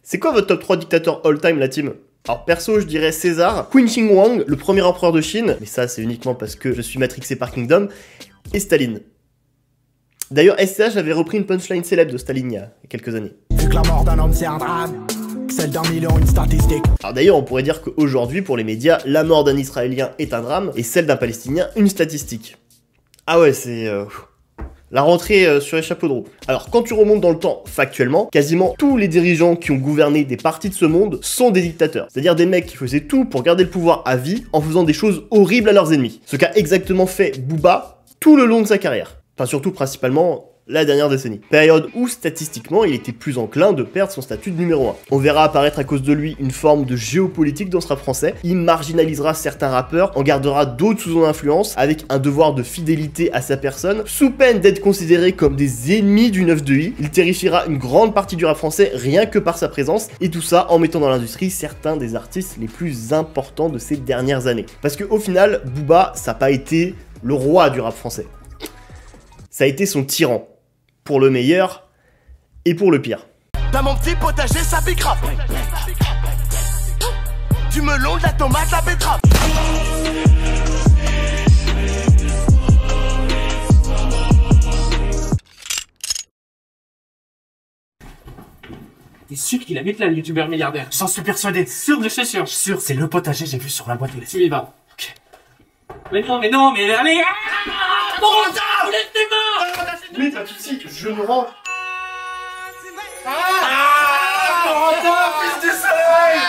C'est quoi votre top 3 dictateurs all-time, la team? Alors perso, je dirais César, Qin Shi Huang, le premier empereur de Chine, mais ça c'est uniquement parce que je suis matrixé par Kingdom, et Staline. D'ailleurs, SCH avait repris une punchline célèbre de Staline il y a quelques années. Vu que la mort d'un homme c'est un drame, celle d'un million une statistique. Alors d'ailleurs, on pourrait dire qu'aujourd'hui, pour les médias, la mort d'un Israélien est un drame, et celle d'un Palestinien une statistique. Ah ouais, c'est... la rentrée sur les chapeaux de roue. Alors, quand tu remontes dans le temps, factuellement, quasiment tous les dirigeants qui ont gouverné des parties de ce monde sont des dictateurs. C'est-à-dire des mecs qui faisaient tout pour garder le pouvoir à vie en faisant des choses horribles à leurs ennemis. Ce qu'a exactement fait Booba tout le long de sa carrière. Enfin, surtout, principalement, la dernière décennie. Période où, statistiquement, il était plus enclin de perdre son statut de numéro 1. On verra apparaître à cause de lui une forme de géopolitique dans ce rap français. Il marginalisera certains rappeurs, en gardera d'autres sous son influence, avec un devoir de fidélité à sa personne, sous peine d'être considéré comme des ennemis du 9-2i. Il terrifiera une grande partie du rap français rien que par sa présence, et tout ça en mettant dans l'industrie certains des artistes les plus importants de ces dernières années. Parce que au final, Booba, ça n'a pas été le roi du rap français. Ça a été son tyran. Pour le meilleur et pour le pire. Dans mon petit potager, ça bicrape. Du melon, de la tomate, la betterave. T'es sûr qu'il habite là, le youtubeur milliardaire? J'en suis persuadé. Sûr de chez sûr. Sûr, c'est le potager, j'ai vu sur la boîte de Tu y vas. Ok. Mais non, mais allez. Bon, vous laissez tes mains. Oui, pas de soucis, je me rends. Fils du soleil.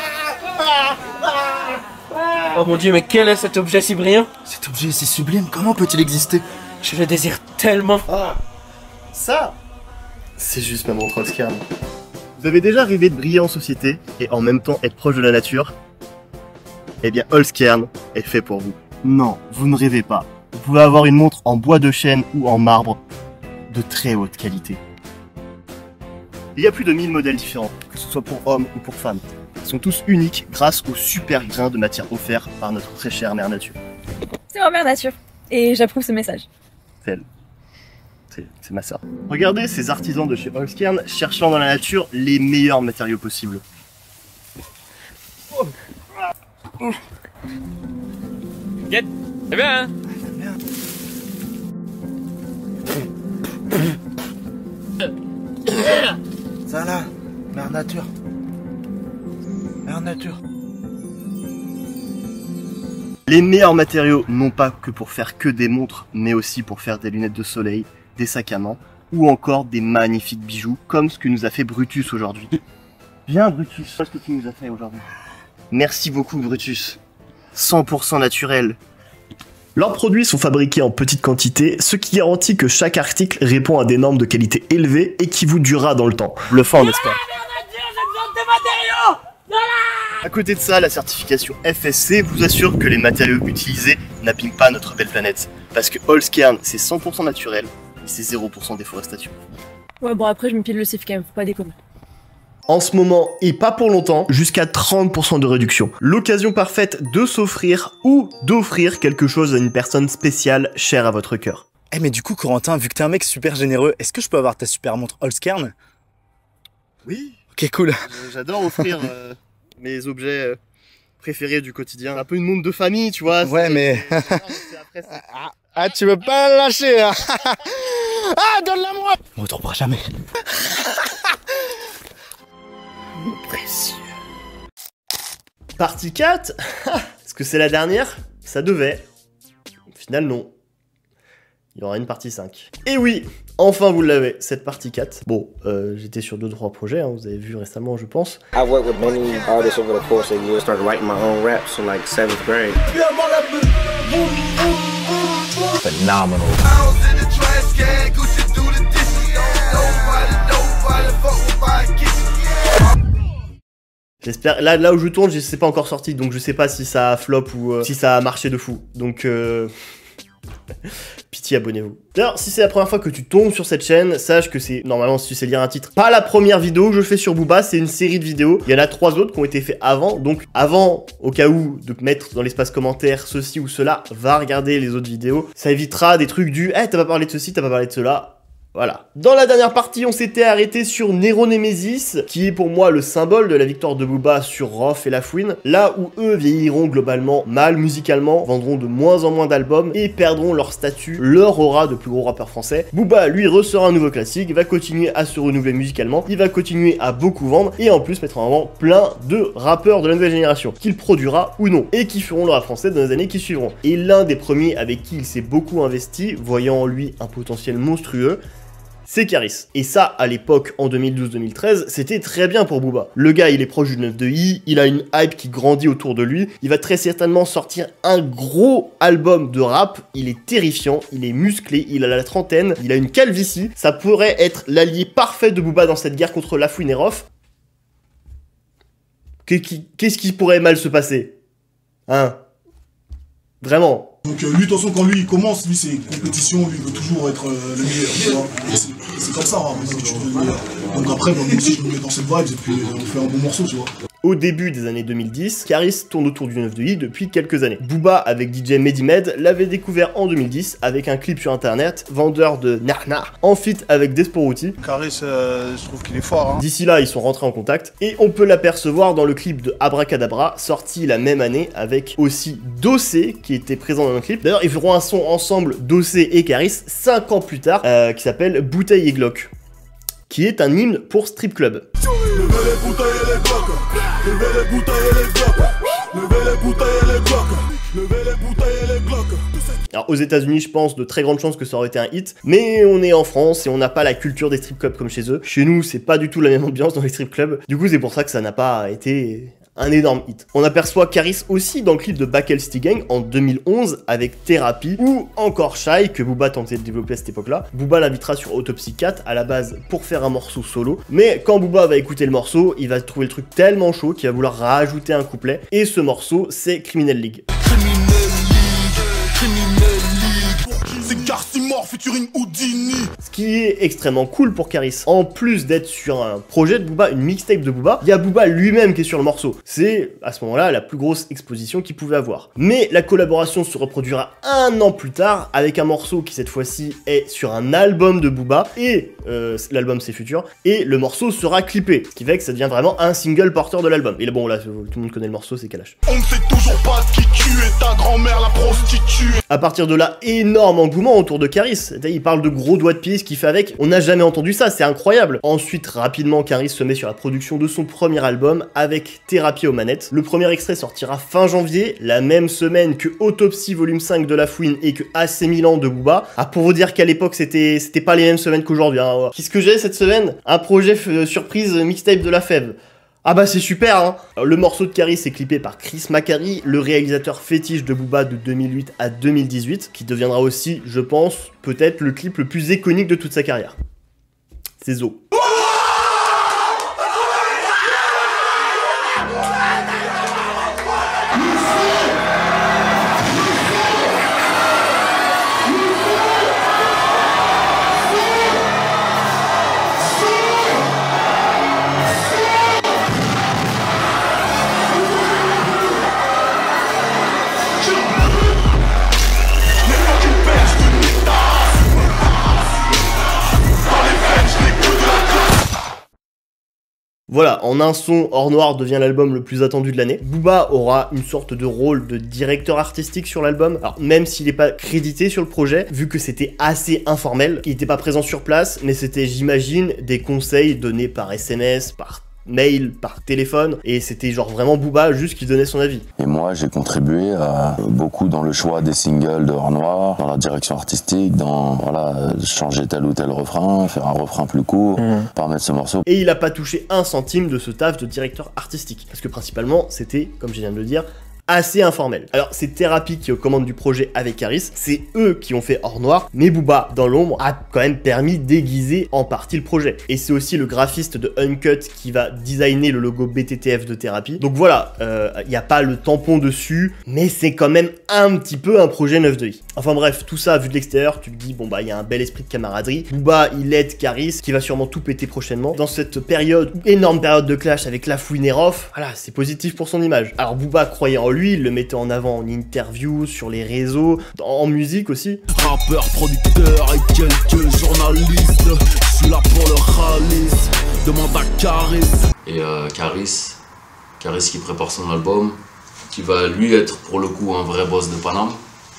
Oh mon dieu, mais quel est cet objet si brillant? Cet objet est si sublime, comment peut-il exister? Je le désire tellement. Ah, ça, c'est juste ma montre Holzkern. Vous avez déjà rêvé de briller en société et en même temps être proche de la nature? Eh bien, Holzkern est fait pour vous. Non, vous ne rêvez pas. Vous pouvez avoir une montre en bois de chêne ou en marbre de très haute qualité. Il y a plus de 1000 modèles différents, que ce soit pour hommes ou pour femmes. Ils sont tous uniques grâce au super grain de matière offert par notre très chère mère nature. C'est ma mère nature. Et j'approuve ce message. C'est elle. C'est ma sœur. Regardez ces artisans de chez Holzkern cherchant dans la nature les meilleurs matériaux possibles. C'est bien, hein? Ça là, mère nature. Mère nature. Les meilleurs matériaux, non pas que pour faire que des montres, mais aussi pour faire des lunettes de soleil, des sacs à main, ou encore des magnifiques bijoux, comme ce que nous a fait Brutus aujourd'hui. Viens Brutus, qu'est-ce que tu nous as fait aujourd'hui? Merci beaucoup Brutus. 100% naturel. Leurs produits sont fabriqués en petite quantité, ce qui garantit que chaque article répond à des normes de qualité élevées et qui vous durera dans le temps. Bluffant, n'est-ce pas? À côté de ça, la certification FSC vous assure que les matériaux utilisés n'abîment pas notre belle planète. Parce que Holzkern, c'est 100% naturel et c'est 0% déforestation. Ouais, bon, après, je me pile le sif quand même, faut pas déconner. En ce moment, et pas pour longtemps, jusqu'à 30% de réduction. L'occasion parfaite de s'offrir ou d'offrir quelque chose à une personne spéciale chère à votre cœur. Eh mais du coup Corentin, vu que t'es un mec super généreux, est-ce que je peux avoir ta super montre Holzkern? Oui, Ok cool. j'adore offrir mes objets préférés du quotidien. Un peu une montre de famille, tu vois. Ouais mais... Après, Ah tu veux pas la lâcher hein. Ah donne-la moi. On retrouvera jamais. précieux. Partie 4. Est-ce que c'est la dernière? Ça devait. Au final, non. Il y aura une partie 5. Et oui, enfin vous l'avez, cette partie 4. Bon, j'étais sur 2-3 projets, hein, vous avez vu récemment, je pense. I've worked with many artists over the course of years. Started writing my own raps in like 7th grade. Phenomenal. J'espère, là où je tourne, c'est pas encore sorti, donc je sais pas si ça a flop ou si ça a marché de fou. Donc pitié, abonnez-vous. D'ailleurs, si c'est la première fois que tu tombes sur cette chaîne, sache que c'est, normalement, si tu sais lire un titre, pas la première vidéo que je fais sur Booba, c'est une série de vidéos. Il y en a 3 autres qui ont été faits avant, donc avant, au cas où, de mettre dans l'espace commentaire ceci ou cela, va regarder les autres vidéos. Ça évitera des trucs du « Eh, t'as pas parlé de ceci, t'as pas parlé de cela ». Voilà. Dans la dernière partie, on s'était arrêté sur Nero Nemesis, qui est pour moi le symbole de la victoire de Booba sur Rof et La Fouine, là où eux vieilliront globalement mal musicalement, vendront de moins en moins d'albums et perdront leur statut, leur aura de plus gros rappeur français. Booba, lui, ressort un nouveau classique, va continuer à se renouveler musicalement, il va continuer à beaucoup vendre et en plus mettre en avant plein de rappeurs de la nouvelle génération, qu'il produira ou non, et qui feront le rap français dans les années qui suivront. Et l'un des premiers avec qui il s'est beaucoup investi, voyant en lui un potentiel monstrueux, c'est Caris. Et ça, à l'époque, en 2012-2013, c'était très bien pour Booba. Le gars, il est proche du 9 de I, il a une hype qui grandit autour de lui, il va très certainement sortir un gros album de rap, il est terrifiant, il est musclé, il a la trentaine, il a une calvitie, ça pourrait être l'allié parfait de Booba dans cette guerre contre La Fouine et Rof. Qu'est-ce qui pourrait mal se passer? Hein? Vraiment. Donc lui, de toute façon, quand lui il commence, lui c'est compétition, lui il veut toujours être le meilleur, tu vois. C'est comme ça, hein, que tu veux le meilleur. Donc après, moi aussi je me mets dans cette vibe et puis on fait un bon morceau, tu vois. Au début des années 2010, Caris tourne autour du 9 de I depuis quelques années. Booba, avec DJ Medimed, l'avait découvert en 2010 avec un clip sur internet, vendeur de Narnar, en feat avec Desporuti. Caris, je trouve qu'il est fort. Hein. D'ici là, ils sont rentrés en contact, et on peut l'apercevoir dans le clip de Abracadabra, sorti la même année, avec aussi Dossé, qui était présent dans le clip. D'ailleurs, ils feront un son ensemble, Dossé et Caris, 5 ans plus tard, qui s'appelle Bouteille et Glock, qui est un hymne pour Strip Club. Levez les bouteilles et les blocs, levez les bouteilles et les blocs, levez les bouteilles et les blocs, levez les bouteilles et les blocs. Alors aux États-Unis, je pense de très grandes chances que ça aurait été un hit, mais on est en France et on n'a pas la culture des strip clubs comme chez eux. Chez nous, c'est pas du tout la même ambiance dans les strip clubs. Du coup, c'est pour ça que ça n'a pas été un énorme hit. On aperçoit Caris aussi dans le clip de Bakel City Gang en 2011 avec Thérapie, ou encore Shy que Booba tentait de développer à cette époque-là. Booba l'invitera sur Autopsy 4 à la base pour faire un morceau solo, mais quand Booba va écouter le morceau, il va trouver le truc tellement chaud qu'il va vouloir rajouter un couplet, et ce morceau, c'est Criminel League. C'est Garcimore featuring Houdini. Ce qui est extrêmement cool pour Caris. En plus d'être sur un projet de Booba, une mixtape de Booba, il y a Booba lui-même qui est sur le morceau. C'est, à ce moment-là, la plus grosse exposition qu'il pouvait avoir. Mais la collaboration se reproduira un an plus tard, avec un morceau qui, cette fois-ci, est sur un album de Booba, et l'album C'est Futur, et le morceau sera clippé. Ce qui fait que ça devient vraiment un single porteur de l'album. Et là, bon, là, tout le monde connaît le morceau, c'est Kalash. On ne sait toujours pas qui tuer ta grand-mère, la prostituée. À partir de là, énorme engouement autour de Caris. Il parle de gros doigts de pied, ce qu'il fait avec. On n'a jamais entendu ça, c'est incroyable. Ensuite, rapidement, Caris se met sur la production de son premier album avec Thérapie aux manettes. Le premier extrait sortira fin janvier, la même semaine que Autopsy volume 5 de La Fouine et que AC Milan de Booba. Ah, pour vous dire qu'à l'époque, c'était pas les mêmes semaines qu'aujourd'hui. Hein. Qu'est-ce que j'ai cette semaine? Un projet surprise mixtape de La Fève. Ah bah c'est super hein. Le morceau de Caris est clippé par Chris Macari, le réalisateur fétiche de Booba de 2008 à 2018, qui deviendra aussi, je pense, peut-être le clip le plus iconique de toute sa carrière. C'est Zo. Voilà, en un son, Or Noir devient l'album le plus attendu de l'année. Booba aura une sorte de rôle de directeur artistique sur l'album, alors même s'il n'est pas crédité sur le projet, vu que c'était assez informel, il n'était pas présent sur place, mais c'était, j'imagine, des conseils donnés par SMS, par mail, par téléphone, et c'était genre vraiment Booba juste qui donnait son avis. Et moi j'ai contribué beaucoup dans le choix des singles de Or Noir, dans la direction artistique, dans voilà, changer tel ou tel refrain, faire un refrain plus court, permettre ce morceau. Et il a pas touché un centime de ce taf de directeur artistique, parce que principalement c'était, comme je viens de le dire, assez informel. Alors c'est Thérapie qui est aux commandes du projet avec Caris, c'est eux qui ont fait Or Noir, mais Booba dans l'ombre a quand même permis d'aiguiser en partie le projet. Et c'est aussi le graphiste de Uncut qui va designer le logo BTTF de Thérapie. Donc voilà, il n'y a pas le tampon dessus, mais c'est quand même un petit peu un projet 9 de I. Enfin bref, tout ça vu de l'extérieur, tu te dis bon bah il y a un bel esprit de camaraderie. Booba il aide Caris qui va sûrement tout péter prochainement. Dans cette période, énorme période de clash avec La Fouine et Rof, voilà, c'est positif pour son image. Alors Booba croyait en lui, il le mettait en avant en interview, sur les réseaux, en musique aussi. Rappeur, producteur et quelques journalistes, je suis là pour le ralice, demande à Caris. Et Caris qui prépare son album, qui va lui être pour le coup un vrai boss de Paname,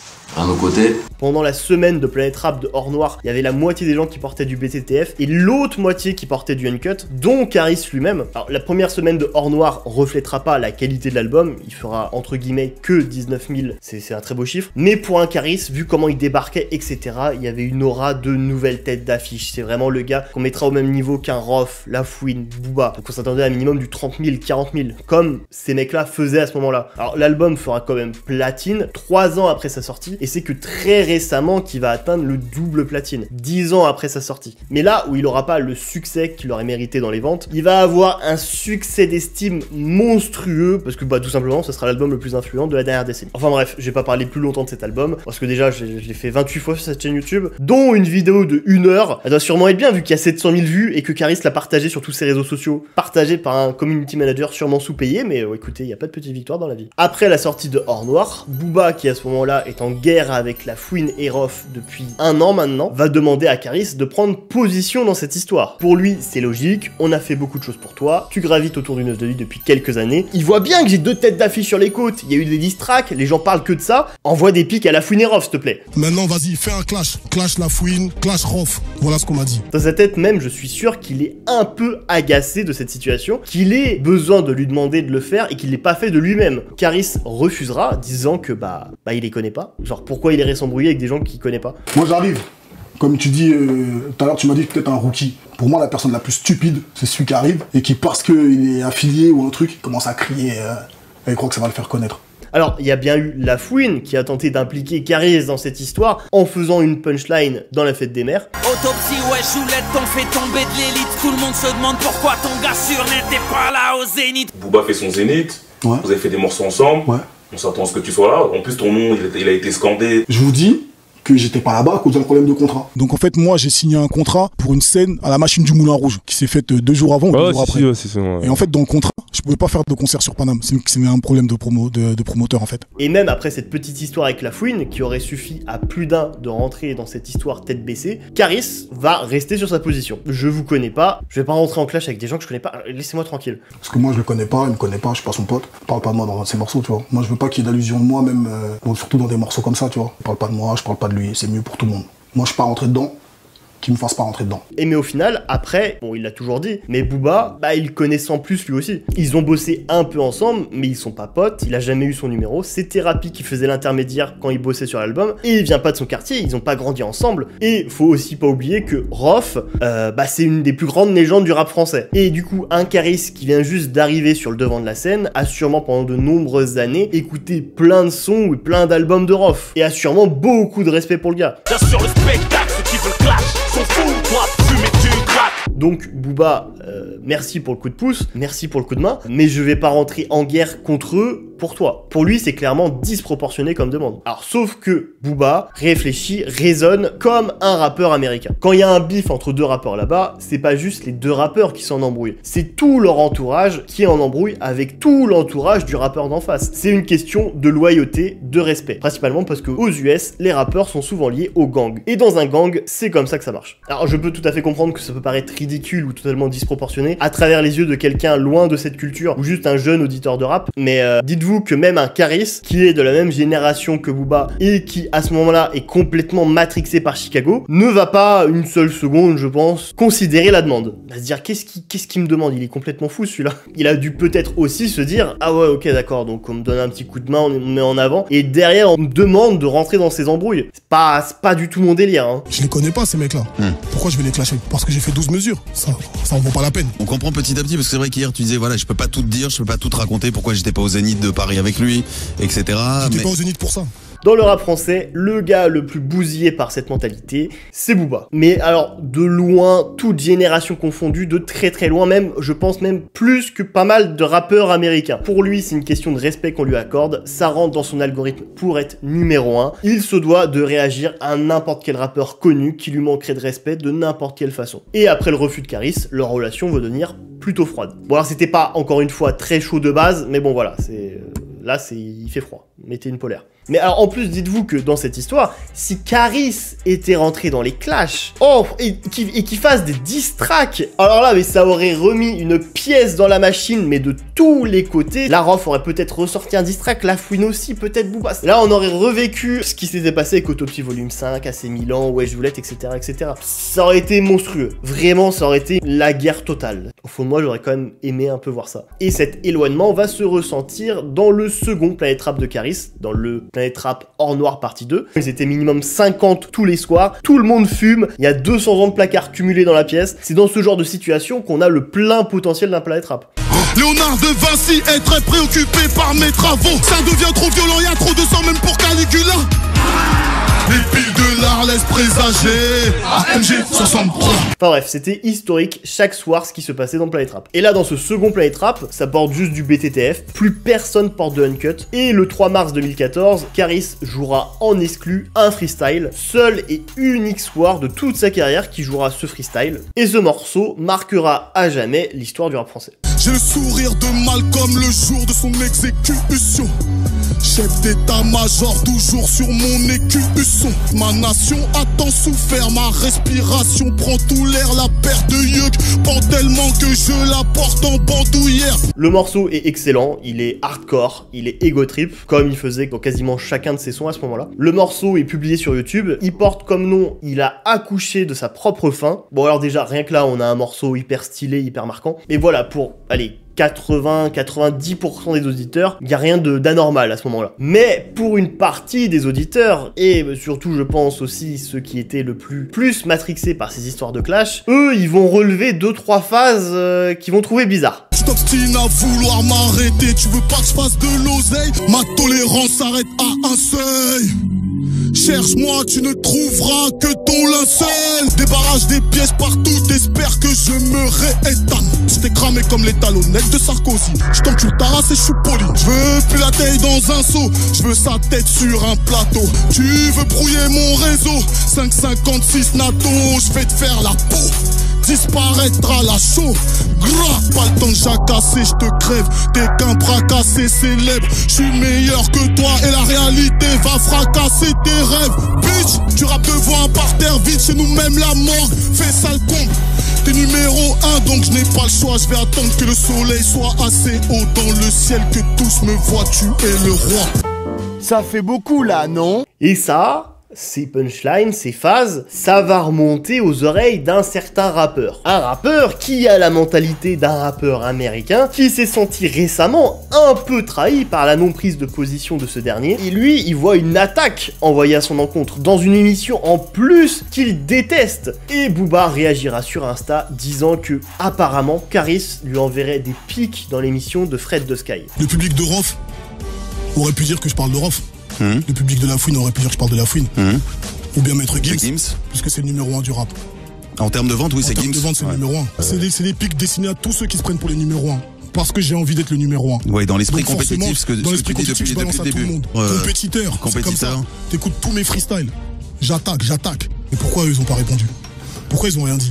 à nos côtés. Pendant la semaine de Planète Rap de Hors Noir, il y avait la moitié des gens qui portaient du BTTF et l'autre moitié qui portait du Uncut, dont Caris lui-même. Alors la première semaine de Hors Noir reflètera pas la qualité de l'album, il fera entre guillemets que 19 000, c'est un très beau chiffre, mais pour un Caris, vu comment il débarquait, etc., il y avait une aura de nouvelles têtes d'affiche. C'est vraiment le gars qu'on mettra au même niveau qu'un Rof, La Fouine, Booba, donc on s'attendait à un minimum du 30 000, 40 000, comme ces mecs-là faisaient à ce moment-là. Alors l'album fera quand même platine 3 ans après sa sortie, et c'est que très récemment qu'il va atteindre le double platine, 10 ans après sa sortie. Mais là où il aura pas le succès qu'il aurait mérité dans les ventes, il va avoir un succès d'estime monstrueux, parce que bah tout simplement ce sera l'album le plus influent de la dernière décennie. Enfin bref, je vais pas parler plus longtemps de cet album, parce que déjà je l'ai fait 28 fois sur cette chaîne YouTube, dont une vidéo de 1 heure, elle doit sûrement être bien vu qu'il y a 700 000 vues et que Caris l'a partagé sur tous ses réseaux sociaux, partagé par un community manager sûrement sous-payé, mais écoutez, il n'y a pas de petite victoire dans la vie. Après la sortie de Hors Noir, Booba, qui à ce moment-là est en guerre avec La Fouine et Rof depuis 1 an maintenant, va demander à Caris de prendre position dans cette histoire. Pour lui, c'est logique, on a fait beaucoup de choses pour toi, tu gravites autour d'une œuvre de vie depuis quelques années, il voit bien que j'ai 2 têtes d'affiche sur les côtes, il y a eu des diss tracks, les gens parlent que de ça, envoie des pics à La Fouine et Rof, s'il te plaît. Maintenant, vas-y, fais un clash. Clash La Fouine, clash Rof. Voilà ce qu'on m'a dit. Dans sa tête même, je suis sûr qu'il est un peu agacé de cette situation, qu'il ait besoin de lui demander de le faire et qu'il l'ait pas fait de lui-même. Caris refusera, disant que bah il les connaît pas. Genre pourquoi il irait s'embrouiller avec des gens qu'il connaît pas. Moi, j'arrive. Comme tu dis, tout à l'heure, tu m'as dit peut-être un rookie. Pour moi, la personne la plus stupide, c'est celui qui arrive et qui, parce qu'il est affilié ou un truc, commence à crier et il croit que ça va le faire connaître. Alors, il y a bien eu La Fouine qui a tenté d'impliquer Caris dans cette histoire en faisant une punchline dans la fête des mères. Autopsie, ouais, Choulette, t'en fais tomber de l'élite. Tout le monde se demande pourquoi ton gars sûr n'était pas là au Zénith. Booba fait son Zénith, ouais. Vous avez fait des morceaux ensemble, ouais. On s'attend à ce que tu sois là. En plus, ton nom, il a été scandé. Je vous dis que j'étais pas là-bas à cause d'un problème de contrat. Donc en fait, moi, j'ai signé un contrat pour une scène à la machine du Moulin Rouge qui s'est faite 2 jours avant ou 2 jours après. Ouais. Et en fait, dans le contrat, je pouvais pas faire de concert sur Paname. C'est un problème de promoteur en fait. Et même après cette petite histoire avec La Fouine, qui aurait suffi à plus d'un de rentrer dans cette histoire tête baissée, Caris va rester sur sa position. Je vous connais pas, je vais pas rentrer en clash avec des gens que je connais pas, laissez-moi tranquille. Parce que moi je le connais pas, il me connaît pas, je suis pas son pote. Parle pas de moi dans ses morceaux, tu vois. Moi je veux pas qu'il y ait d'allusion de moi, même surtout dans des morceaux comme ça, tu vois. Parle pas de moi, je parle pas de lui, c'est mieux pour tout le monde. Moi je suis pas rentré dedans. Qui me fasse pas rentrer dedans. Et mais au final, après, bon il l'a toujours dit, mais Booba, bah il connaît sans plus lui aussi. Ils ont bossé un peu ensemble, mais ils sont pas potes, il a jamais eu son numéro, c'est Thérapie qui faisait l'intermédiaire quand il bossait sur l'album, et il vient pas de son quartier, ils ont pas grandi ensemble, et faut aussi pas oublier que Rof, c'est une des plus grandes légendes du rap français. Et du coup, un Caris qui vient juste d'arriver sur le devant de la scène, a sûrement pendant de nombreuses années écouté plein de sons et plein d'albums de Rof, et a sûrement beaucoup de respect pour le gars. Sur le spectacle, ceux qui veulent clash sont fous, toi fumer tu craques. Donc Booba, merci pour le coup de pouce, merci pour le coup de main, mais je vais pas rentrer en guerre contre eux pour toi. Pour lui, c'est clairement disproportionné comme demande. Alors, sauf que Booba réfléchit, raisonne comme un rappeur américain. Quand il y a un bif entre 2 rappeurs là-bas, c'est pas juste les 2 rappeurs qui s'en embrouillent, c'est tout leur entourage qui est en embrouille avec tout l'entourage du rappeur d'en face. C'est une question de loyauté, de respect. Principalement parce que aux US, les rappeurs sont souvent liés aux gangs. Et dans un gang, c'est comme ça que ça marche. Alors, je peux tout à fait comprendre que ça peut paraître ridicule ou totalement disproportionné à travers les yeux de quelqu'un loin de cette culture ou juste un jeune auditeur de rap, mais dites-vous que même un Caris qui est de la même génération que Booba et qui à ce moment-là est complètement matrixé par Chicago ne va pas une seule seconde, je pense, considérer la demande. Il va se dire qu'est-ce qu'il me demande, il est complètement fou celui-là. Il a dû peut-être aussi se dire ah ouais ok d'accord, donc on me donne un petit coup de main, on me met en avant et derrière on me demande de rentrer dans ces embrouilles. C'est pas du tout mon délire hein. Je les connais pas ces mecs là. Pourquoi je vais les clasher? Parce que j'ai fait 12 mesures. Ça en vaut pas la peine. On comprend petit à petit parce que c'est vrai qu'hier tu disais voilà je peux pas tout te dire, je peux pas tout te raconter pourquoi j'étais pas au Zénith de Paris avec lui, etc. J'étais pas au Zénith pour ça. Dans le rap français, le gars le plus bousillé par cette mentalité, c'est Booba. Mais alors, de loin, toute génération confondue, de très très loin même, je pense même plus que pas mal de rappeurs américains. Pour lui, c'est une question de respect qu'on lui accorde, ça rentre dans son algorithme pour être numéro 1. Il se doit de réagir à n'importe quel rappeur connu qui lui manquerait de respect de n'importe quelle façon. Et après le refus de Caris, leur relation va devenir plutôt froide. Bon alors c'était pas encore une fois très chaud de base, mais bon voilà, c'est... Là, il fait froid. Mettez une polaire. Mais alors, en plus, dites-vous que dans cette histoire, si Caris était rentré dans les clashs, et qu'il fasse des diss tracks, alors là, mais ça aurait remis une pièce dans la machine, mais de tous les côtés. La Rof aurait peut-être ressorti un diss track, la Fouine aussi, peut-être Booba. Là, on aurait revécu ce qui s'était passé avec Autopsie Volume 5, AC Milan, Wesh Joulette, etc., etc. Ça aurait été monstrueux. Vraiment, ça aurait été la guerre totale. Au fond de moi, j'aurais quand même aimé un peu voir ça. Et cet éloignement va se ressentir dans le second Planet Rap de Caris, dans le Planet Rap hors noir partie 2. Ils étaient minimum 50 tous les soirs, tout le monde fume, il y a 200 ans de placards cumulés dans la pièce. C'est dans ce genre de situation qu'on a le plein potentiel d'un Planet Rap. Léonard de Vinci est très préoccupé par mes travaux. Ça devient trop violent, y'a trop de sang même pour Caligula. Les piles de l'art laissent présager AMG 63. Enfin bref, c'était historique chaque soir ce qui se passait dans Planet Rap. Et là, dans ce second Planet Rap, ça porte juste du BTTF, plus personne porte de Uncut. Et le 3 mars 2014, Caris jouera en exclu un freestyle, seul et unique soir de toute sa carrière qui jouera ce freestyle. Et ce morceau marquera à jamais l'histoire du rap français. J'ai le sourire de Malcolm le jour de son exécution. Chef d'état-major toujours sur mon écusson. Ma nation a tant souffert, ma respiration prend tout l'air. La paire de yeux prend tellement que je la porte en bandoulière. Le morceau est excellent, il est hardcore, il est ego trip, comme il faisait dans quasiment chacun de ses sons à ce moment-là. Le morceau est publié sur YouTube, il porte comme nom, il a accouché de sa propre fin. Bon alors déjà, rien que là, on a un morceau hyper stylé, hyper marquant. Et voilà, pour, allez, 80-90% des auditeurs, il n'y a rien d'anormal à ce moment-là. Mais pour une partie des auditeurs, et surtout je pense aussi ceux qui étaient le plus matrixés par ces histoires de clash, eux ils vont relever 2-3 phases qu'ils vont trouver bizarres. Tu t'obstines à vouloir m'arrêter, tu veux pas que je fasse de l'oseille, ma tolérance s'arrête à un seuil. Cherche-moi, tu ne trouveras que ton linceul. Débarrasse des pièces partout, t'espères que je me réétame. Je t'ai cramé comme les talonnettes de Sarkozy. Je t'encule ta race et je suis poli. Je veux plus la taille dans un seau, je veux sa tête sur un plateau. Tu veux brouiller mon réseau, 5,56 NATO, je vais te faire la peau. Disparaîtra la chaux, gras, pas le temps de jacasser, je te crève. T'es qu'un bras cassé célèbre, je suis meilleur que toi et la réalité va fracasser tes rêves. Bitch, tu rappes devant un parterre vide, chez nous même la morgue fait sale con. T'es numéro 1 donc je n'ai pas le choix, je vais attendre que le soleil soit assez haut dans le ciel, que tous me voient, tu es le roi. Ça fait beaucoup là, non? Et ça, ces punchlines, ces phases, ça va remonter aux oreilles d'un certain rappeur. Un rappeur qui a la mentalité d'un rappeur américain, qui s'est senti récemment un peu trahi par la non-prise de position de ce dernier, et lui, il voit une attaque envoyée à son encontre dans une émission en plus qu'il déteste. Et Booba réagira sur Insta disant que, apparemment, Caris lui enverrait des pics dans l'émission de Fred de Sky. Le public de Rof aurait pu dire que je parle de Rof. Le public de La Fouine aurait pu dire que je parle de La Fouine. Ou bien Maître Gims, puisque c'est le numéro 1 du rap. En termes de vente, oui, c'est Gims. En termes de vente, c'est le numéro 1. C'est des pics destinés à tous ceux qui se prennent pour les numéros 1. Parce que j'ai envie d'être le numéro 1. Ouais, dans l'esprit compétitif, ce que tu dis depuis le début. Compétiteur, c'est comme ça. T'écoutes tous mes freestyles. J'attaque. Mais pourquoi eux, ils ont pas répondu? Pourquoi ils ont rien dit?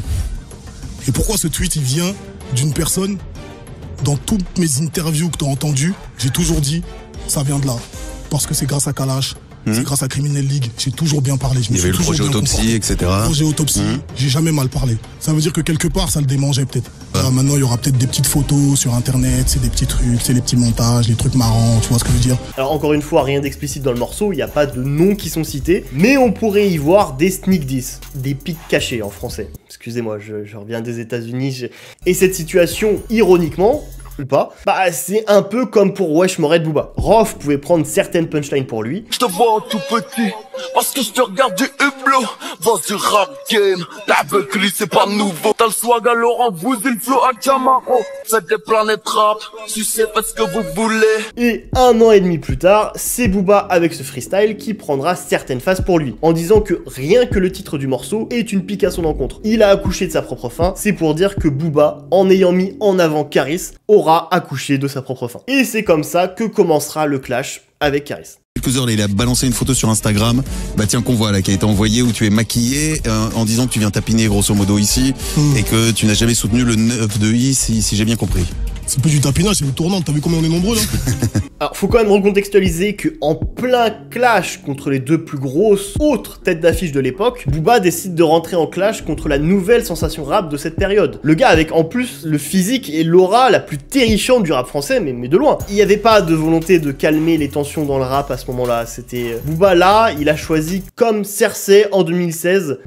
Et pourquoi ce tweet, il vient d'une personne, dans toutes mes interviews que t'as entendues, j'ai toujours dit, ça vient de là. Parce que c'est grâce à Kalash, c'est grâce à Criminal League, j'ai toujours bien parlé. Il y avait le projet Autopsie, etc. Le projet Autopsie, j'ai jamais mal parlé. Ça veut dire que quelque part, ça le démangeait peut-être. Maintenant, il y aura peut-être des petites photos sur internet, c'est des petits trucs, c'est les petits montages, les trucs marrants, tu vois ce que je veux dire. Alors encore une fois, rien d'explicite dans le morceau, il n'y a pas de noms qui sont cités, mais on pourrait y voir des sneak diss, des pics cachés en français. Excusez-moi, je reviens des États-Unis. Et cette situation, ironiquement, ou pas, bah c'est un peu comme pour Wesh Moret de Booba. Rof pouvait prendre certaines punchlines pour lui. Je te vois en tout petit, parce que je te regarde du hublot. Vas-y rap game, l'aveugle c'est pas nouveau. T'as le swag à Laurent, vous il flow à Camaro. C'est des planètes rap, tu sais pas ce que vous voulez. Et 1 an et demi plus tard, c'est Booba avec ce freestyle qui prendra certaines phases pour lui, en disant que rien que le titre du morceau est une pique à son encontre. Il a accouché de sa propre fin, c'est pour dire que Booba, en ayant mis en avant Caris, aura accouché de sa propre fin. Et c'est comme ça que commencera le clash avec Caris. Quelques heures, il a balancé une photo sur Instagram, bah tiens qu'on voit là, qui a été envoyée où tu es maquillé en disant que tu viens tapiner grosso modo ici et que tu n'as jamais soutenu le 9 de I si j'ai bien compris. C'est pas du tapinage, c'est une tournante, t'as vu combien on est nombreux là? Alors faut quand même recontextualiser que en plein clash contre les deux plus grosses autres têtes d'affiche de l'époque, Booba décide de rentrer en clash contre la nouvelle sensation rap de cette période. Le gars avec en plus le physique et l'aura la plus terrifiante du rap français, mais de loin. Il n'y avait pas de volonté de calmer les tensions dans le rap à ce moment-là, c'était... Booba là, il a choisi comme Cersei en 2016.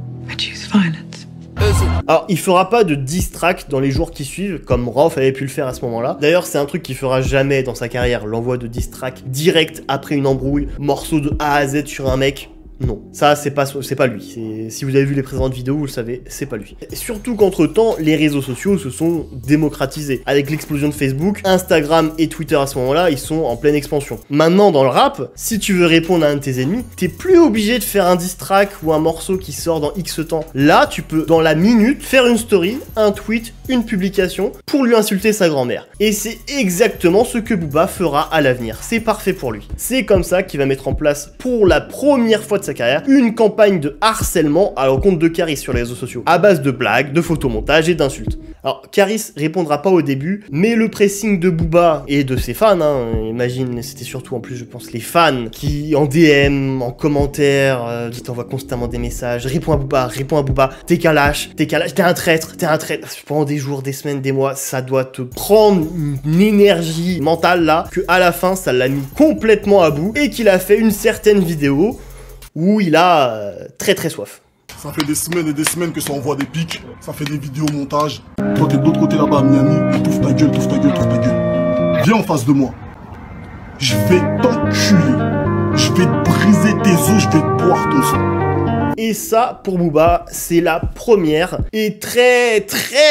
Alors, il fera pas de diss track dans les jours qui suivent, comme Rof avait pu le faire à ce moment-là. D'ailleurs, c'est un truc qu'il fera jamais dans sa carrière, l'envoi de diss track direct après une embrouille, morceau de A à Z sur un mec. Non, ça c'est pas lui. Si vous avez vu les précédentes vidéos, vous le savez, c'est pas lui. Et surtout qu'entre-temps, les réseaux sociaux se sont démocratisés. Avec l'explosion de Facebook, Instagram et Twitter à ce moment-là, ils sont en pleine expansion. Maintenant, dans le rap, si tu veux répondre à un de tes ennemis, t'es plus obligé de faire un diss track ou un morceau qui sort dans X temps. Là, tu peux, dans la minute, faire une story, un tweet, une publication pour lui insulter sa grand-mère. Et c'est exactement ce que Booba fera à l'avenir. C'est parfait pour lui. C'est comme ça qu'il va mettre en place, pour la première fois de sa carrière, une campagne de harcèlement à l'encontre de Caris sur les réseaux sociaux, à base de blagues, de photomontages et d'insultes. Alors, Caris répondra pas au début, mais le pressing de Booba et de ses fans, imagine, c'était surtout en plus, je pense, les fans qui, en DM, en commentaire, qui t'envoient constamment des messages, réponds à Booba, t'es qu'un lâche, t'es un traître. Pendant des jours, des semaines, des mois, ça doit te prendre une énergie mentale là, que à la fin, ça l'a mis complètement à bout, et qu'il a fait une certaine vidéo où il a très soif. Ça fait des semaines et des semaines que ça envoie des pics, ça fait des vidéos montage. Toi t'es de l'autre côté là-bas à Miami, touffe ta gueule. Viens en face de moi. Je vais t'enculer. Je vais te briser tes os, je vais te boire ton sang. Et ça, pour Booba, c'est la première et très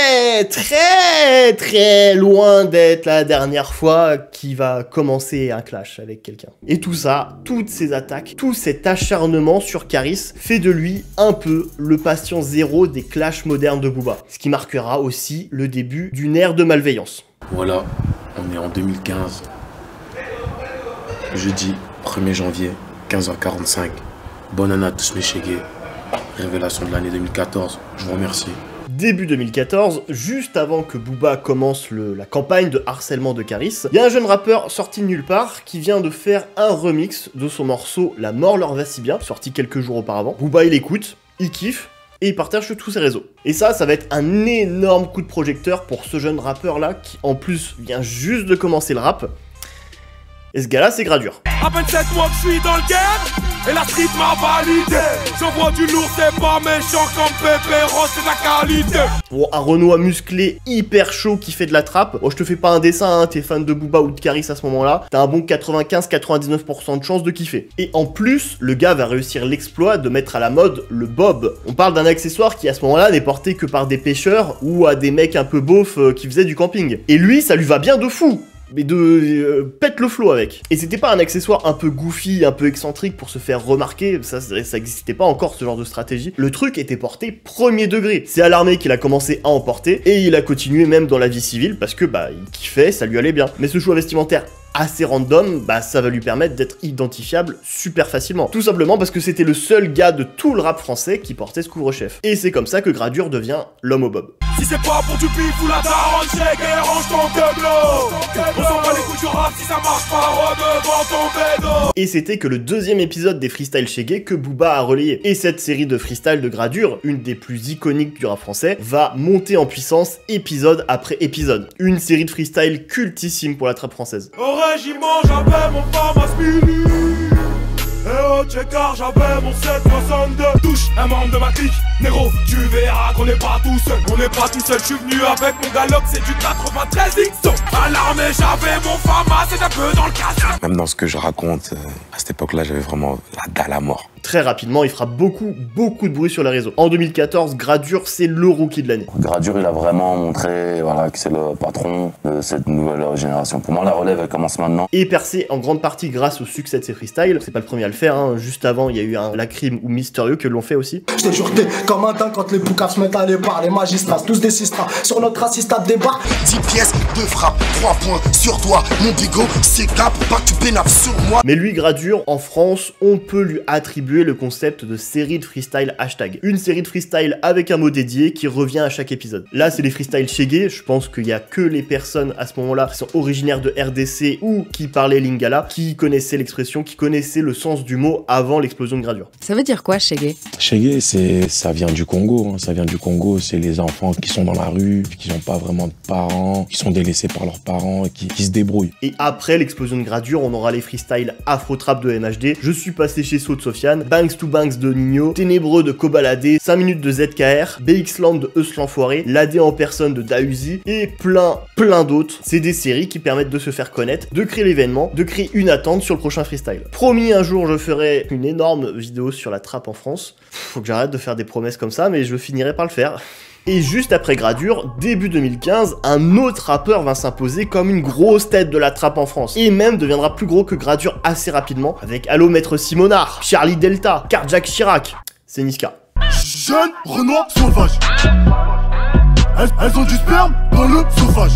loin d'être la dernière fois qu'il va commencer un clash avec quelqu'un. Et tout ça, toutes ces attaques, tout cet acharnement sur Caris fait de lui un peu le patient zéro des clashs modernes de Booba. Ce qui marquera aussi le début d'une ère de malveillance. Voilà, on est en 2015. Jeudi 1er janvier, 15h45. Bonne année à tous mes chégués. Révélation de l'année 2014, je vous remercie. Début 2014, juste avant que Booba commence la campagne de harcèlement de Caris, il y a un jeune rappeur sorti de nulle part qui vient de faire un remix de son morceau La mort leur va si bien, sorti quelques jours auparavant. Booba il écoute, il kiffe, et il partage sur tous ses réseaux. Et ça va être un énorme coup de projecteur pour ce jeune rappeur là, qui en plus vient juste de commencer le rap. Et ce gars-là, c'est Gradure. À 27 mois que je suis dans le game, et la street m'a validé. J'envoie du lourd, c'est pas méchant comme Pépéro, c'est de la qualité. Bon, un Renoir musclé, hyper chaud, qui fait de la trappe. Bon, je te fais pas un dessin, t'es fan de Booba ou de Caris à ce moment-là. T'as un bon 95-99% de chance de kiffer. Et en plus, le gars va réussir l'exploit de mettre à la mode le bob. On parle d'un accessoire qui, à ce moment-là, n'est porté que par des pêcheurs ou à des mecs un peu beaufs qui faisaient du camping. Et lui, ça lui va bien de fou. Mais pète le flow avec. Et c'était pas un accessoire un peu goofy, un peu excentrique pour se faire remarquer, ça existait pas encore ce genre de stratégie. Le truc était porté premier degré. C'est à l'armée qu'il a commencé à en porter, et il a continué même dans la vie civile, parce que il kiffait, ça lui allait bien. Mais ce choix vestimentaire assez random, ça va lui permettre d'être identifiable super facilement. Tout simplement parce que c'était le seul gars de tout le rap français qui portait ce couvre-chef. Et c'est comme ça que Gradure devient l'homme au bob. Si c'est pas pour du pif ou la daronne, check et range ton queblo. On s'en bat les couilles du rap si ça marche pas, devant ton bédo. Et c'était que le deuxième épisode des freestyles Chegué que Booba a relayé. Et cette série de freestyles de Gradure, une des plus iconiques du rap français, va monter en puissance épisode après épisode. Une série de freestyles cultissime pour la trappe française. Au régiment, j'avais mon Famas Mini. Et au checkard, j'avais mon 762. Touche un membre de ma clique. Négro, tu verras qu'on n'est pas tout seul. On n'est pas tout seul, je suis venu avec mon Galop, c'est du 93 XO. À l'armée, j'avais mon Famas, c'est un peu dans le cadre. Même dans ce que je raconte, à cette époque-là, j'avais vraiment la dalle à mort. Très rapidement, il fera beaucoup de bruit sur les réseaux. En 2014, Gradure, c'est le rookie de l'année. Gradure, il a vraiment montré que c'est le patron de cette nouvelle génération. Pour moi, la relève, elle commence maintenant. Et percé en grande partie grâce au succès de ses freestyles. C'est pas le premier à le faire, Juste avant, il y a eu un Lacrim ou Mystérieux que l'ont fait aussi. Je te jure, t'es comme un dingue quand les boucas se mettent à aller par les magistrats, tous des sistras. Sur notre assistant débat. 10 pièces, 2 frappes, 3 points sur toi. Mon bigot, c'est cap, pas que tu pénaves sur moi. Mais lui, Gradure, Gradure, en France, on peut lui attribuer le concept de série de freestyle hashtag. Une série de freestyle avec un mot dédié qui revient à chaque épisode. Là, c'est des freestyles Shege, je pense qu'il y a que les personnes à ce moment-là qui sont originaires de RDC ou qui parlaient Lingala, qui connaissaient l'expression, qui connaissaient le sens du mot avant l'explosion de Gradure. Ça veut dire quoi, Shege? Shege, ça vient du Congo, hein. Ça vient du Congo, c'est les enfants qui sont dans la rue, qui n'ont pas vraiment de parents, qui sont délaissés par leurs parents et qui se débrouillent. Et après l'explosion de Gradure, on aura les freestyles Afro-Trap de MHD, Je suis passé chez So de Sofiane, Banks to Banks de Nino, Ténébreux de Kobalade, 5 minutes de ZKR, BX Land de Eus l'Enfoiré, Ladé en personne de Dausi et plein d'autres. C'est des séries qui permettent de se faire connaître, de créer l'événement, de créer une attente sur le prochain freestyle. Promis, un jour je ferai une énorme vidéo sur la trappe en France. Faut que j'arrête de faire des promesses comme ça, mais je finirai par le faire. Et juste après Gradure, début 2015, un autre rappeur va s'imposer comme une grosse tête de la trappe en France. Et même deviendra plus gros que Gradure assez rapidement, avec Allo Maître Simonard, Charlie Delta, Carjack Chirac. C'est Niska. Jeune Renoir sauvage. Elles ont du sperme dans le sauvage.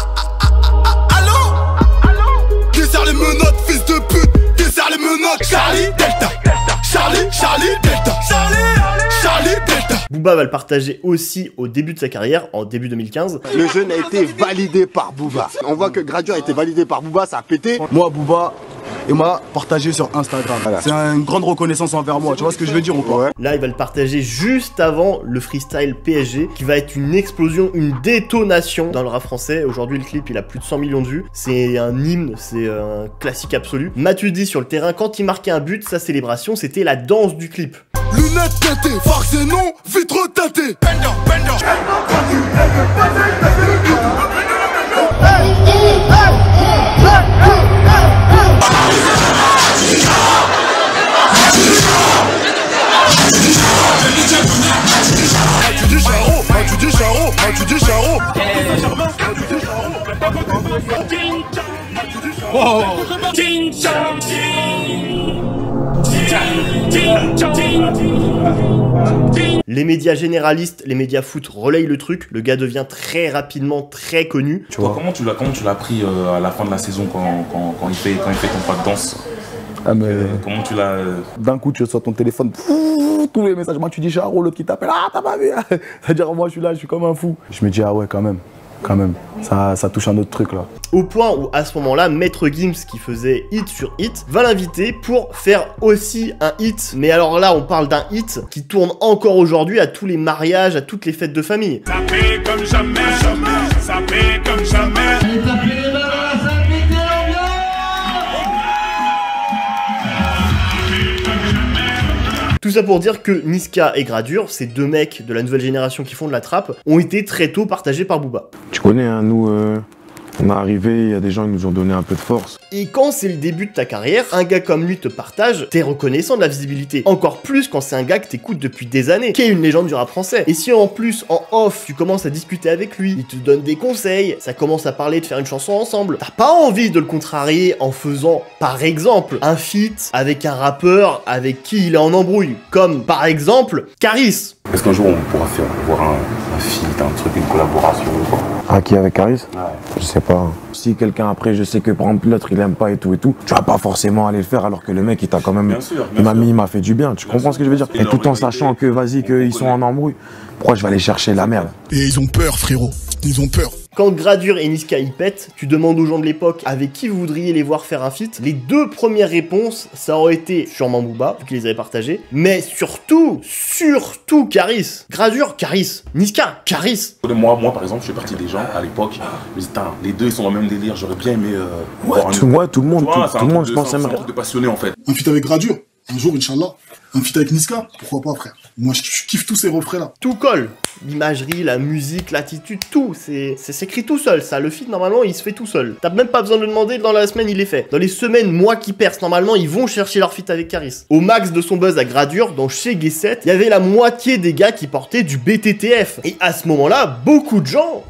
Allô? Desserre les menottes, fils de pute. Desserre les menottes. Charlie Delta. Charlie Delta. Charlie Delta. Booba va le partager aussi au début de sa carrière, en début 2015. Le jeune a été validé par Booba. On voit que Gradure a été validé par Booba, ça a pété. Moi, Booba, il m'a partagé sur Instagram. Voilà. C'est une grande reconnaissance envers moi, tu vois ce que je veux dire ou pas? Là, il va le partager juste avant le freestyle PSG, qui va être une explosion, une détonation dans le rap français. Aujourd'hui, le clip, il a plus de 100 millions de vues. C'est un hymne, c'est un classique absolu. Matuidi sur le terrain, quand il marquait un but, sa célébration, c'était la danse du clip. Lunettes teintées, farce et non, vitre teintée. Tu dis Charo. Les médias généralistes, les médias foot relayent le truc, le gars devient très rapidement très connu. Tu vois, comment tu l'as pris à la fin de la saison quand il fait ton pas de danse? Ah mais comment tu l'as... D'un coup tu reçois ton téléphone, tous les messages, moi tu dis Charo, l'autre qui t'appelle, ah t'as pas vu. C'est-à-dire moi je suis là, je suis comme un fou. Je me dis ah ouais quand même, ça touche un autre truc là. Au point où à ce moment-là, Maître Gims qui faisait hit sur hit va l'inviter pour faire aussi un hit. Mais alors là on parle d'un hit qui tourne encore aujourd'hui à tous les mariages, à toutes les fêtes de famille. Ça paie comme jamais, ça paie comme jamais. Tout ça pour dire que Niska et Gradure, ces deux mecs de la nouvelle génération qui font de la trappe, ont été très tôt partagés par Booba. Tu connais, hein, nous, on est arrivé, il y a des gens qui nous ont donné un peu de force. Et quand c'est le début de ta carrière, un gars comme lui te partage, t'es reconnaissant de la visibilité. Encore plus quand c'est un gars que t'écoutes depuis des années, qui est une légende du rap français. Et si en plus, en off, tu commences à discuter avec lui, il te donne des conseils, ça commence à parler de faire une chanson ensemble, t'as pas envie de le contrarier en faisant, par exemple, un feat avec un rappeur avec qui il est en embrouille. Comme, par exemple, Caris. Est-ce qu'un jour on pourra voir un feat, un truc, une collaboration ou quoi? Ah, qui avec Caris? Ouais. Je sais pas. Si quelqu'un après, je sais que par exemple l'autre il aime pas et tout, tu vas pas forcément aller le faire alors que le mec il t'a quand même. Bien sûr, il m'a fait du bien, tu comprends ce que je veux dire? Et tout en sachant que vas-y, qu'ils sont en embrouille, pourquoi je vais aller chercher la merde? Et ils ont peur, frérot. Ils ont peur. Quand Gradure et Niska y pètent, tu demandes aux gens de l'époque avec qui vous voudriez les voir faire un feat. Les deux premières réponses, ça aurait été sûrement Booba, vu qu'il les avait partagés, mais surtout Caris. Gradure, Caris. Niska, Caris. Moi, par exemple, je suis parti des gens à l'époque, mais putain, les deux ils sont dans le même délire, j'aurais bien aimé... tout le monde, je pense, aimerait. C'est un truc de passionné en fait. Un feat avec Gradure, un jour, Inch'Allah. Un feat avec Niska, pourquoi pas, frère. Moi, je kiffe tous ces refrains là. Tout colle. L'imagerie, la musique, l'attitude, tout. C'est s'écrit tout seul, ça. Le feat, normalement, il se fait tout seul. T'as même pas besoin de le demander, dans la semaine, il est fait. Dans les semaines, mois qui percent, normalement, ils vont chercher leur feat avec Caris. Au max de son buzz à Gradure, dans Shege 7, il y avait la moitié des gars qui portaient du BTTF. Et à ce moment-là, beaucoup de gens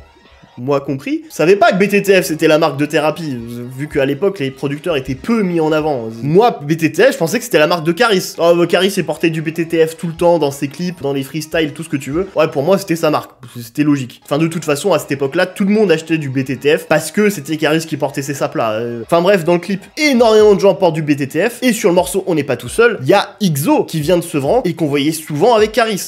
moi compris, savait pas que BTTF c'était la marque de thérapie, vu qu'à l'époque les producteurs étaient peu mis en avant. Moi, BTTF, je pensais que c'était la marque de Caris. Oh, Caris est porté du BTTF tout le temps dans ses clips, dans les freestyles, tout ce que tu veux. Ouais, pour moi c'était sa marque, c'était logique. Enfin, de toute façon, à cette époque-là, tout le monde achetait du BTTF parce que c'était Caris qui portait ses sapes là. Enfin bref, dans le clip, énormément de gens portent du BTTF, et sur le morceau On n'est pas tout seul, il y a XO qui vient de Sevran et qu'on voyait souvent avec Caris.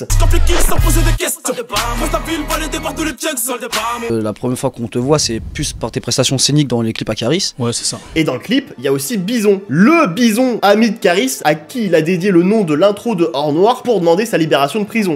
La première fois qu'on te voit, c'est plus par tes prestations scéniques dans les clips à Caris. Ouais, c'est ça. Et dans le clip, il y a aussi Bison, le Bison ami de Caris, à qui il a dédié le nom de l'intro de Or Noir pour demander sa libération de prison.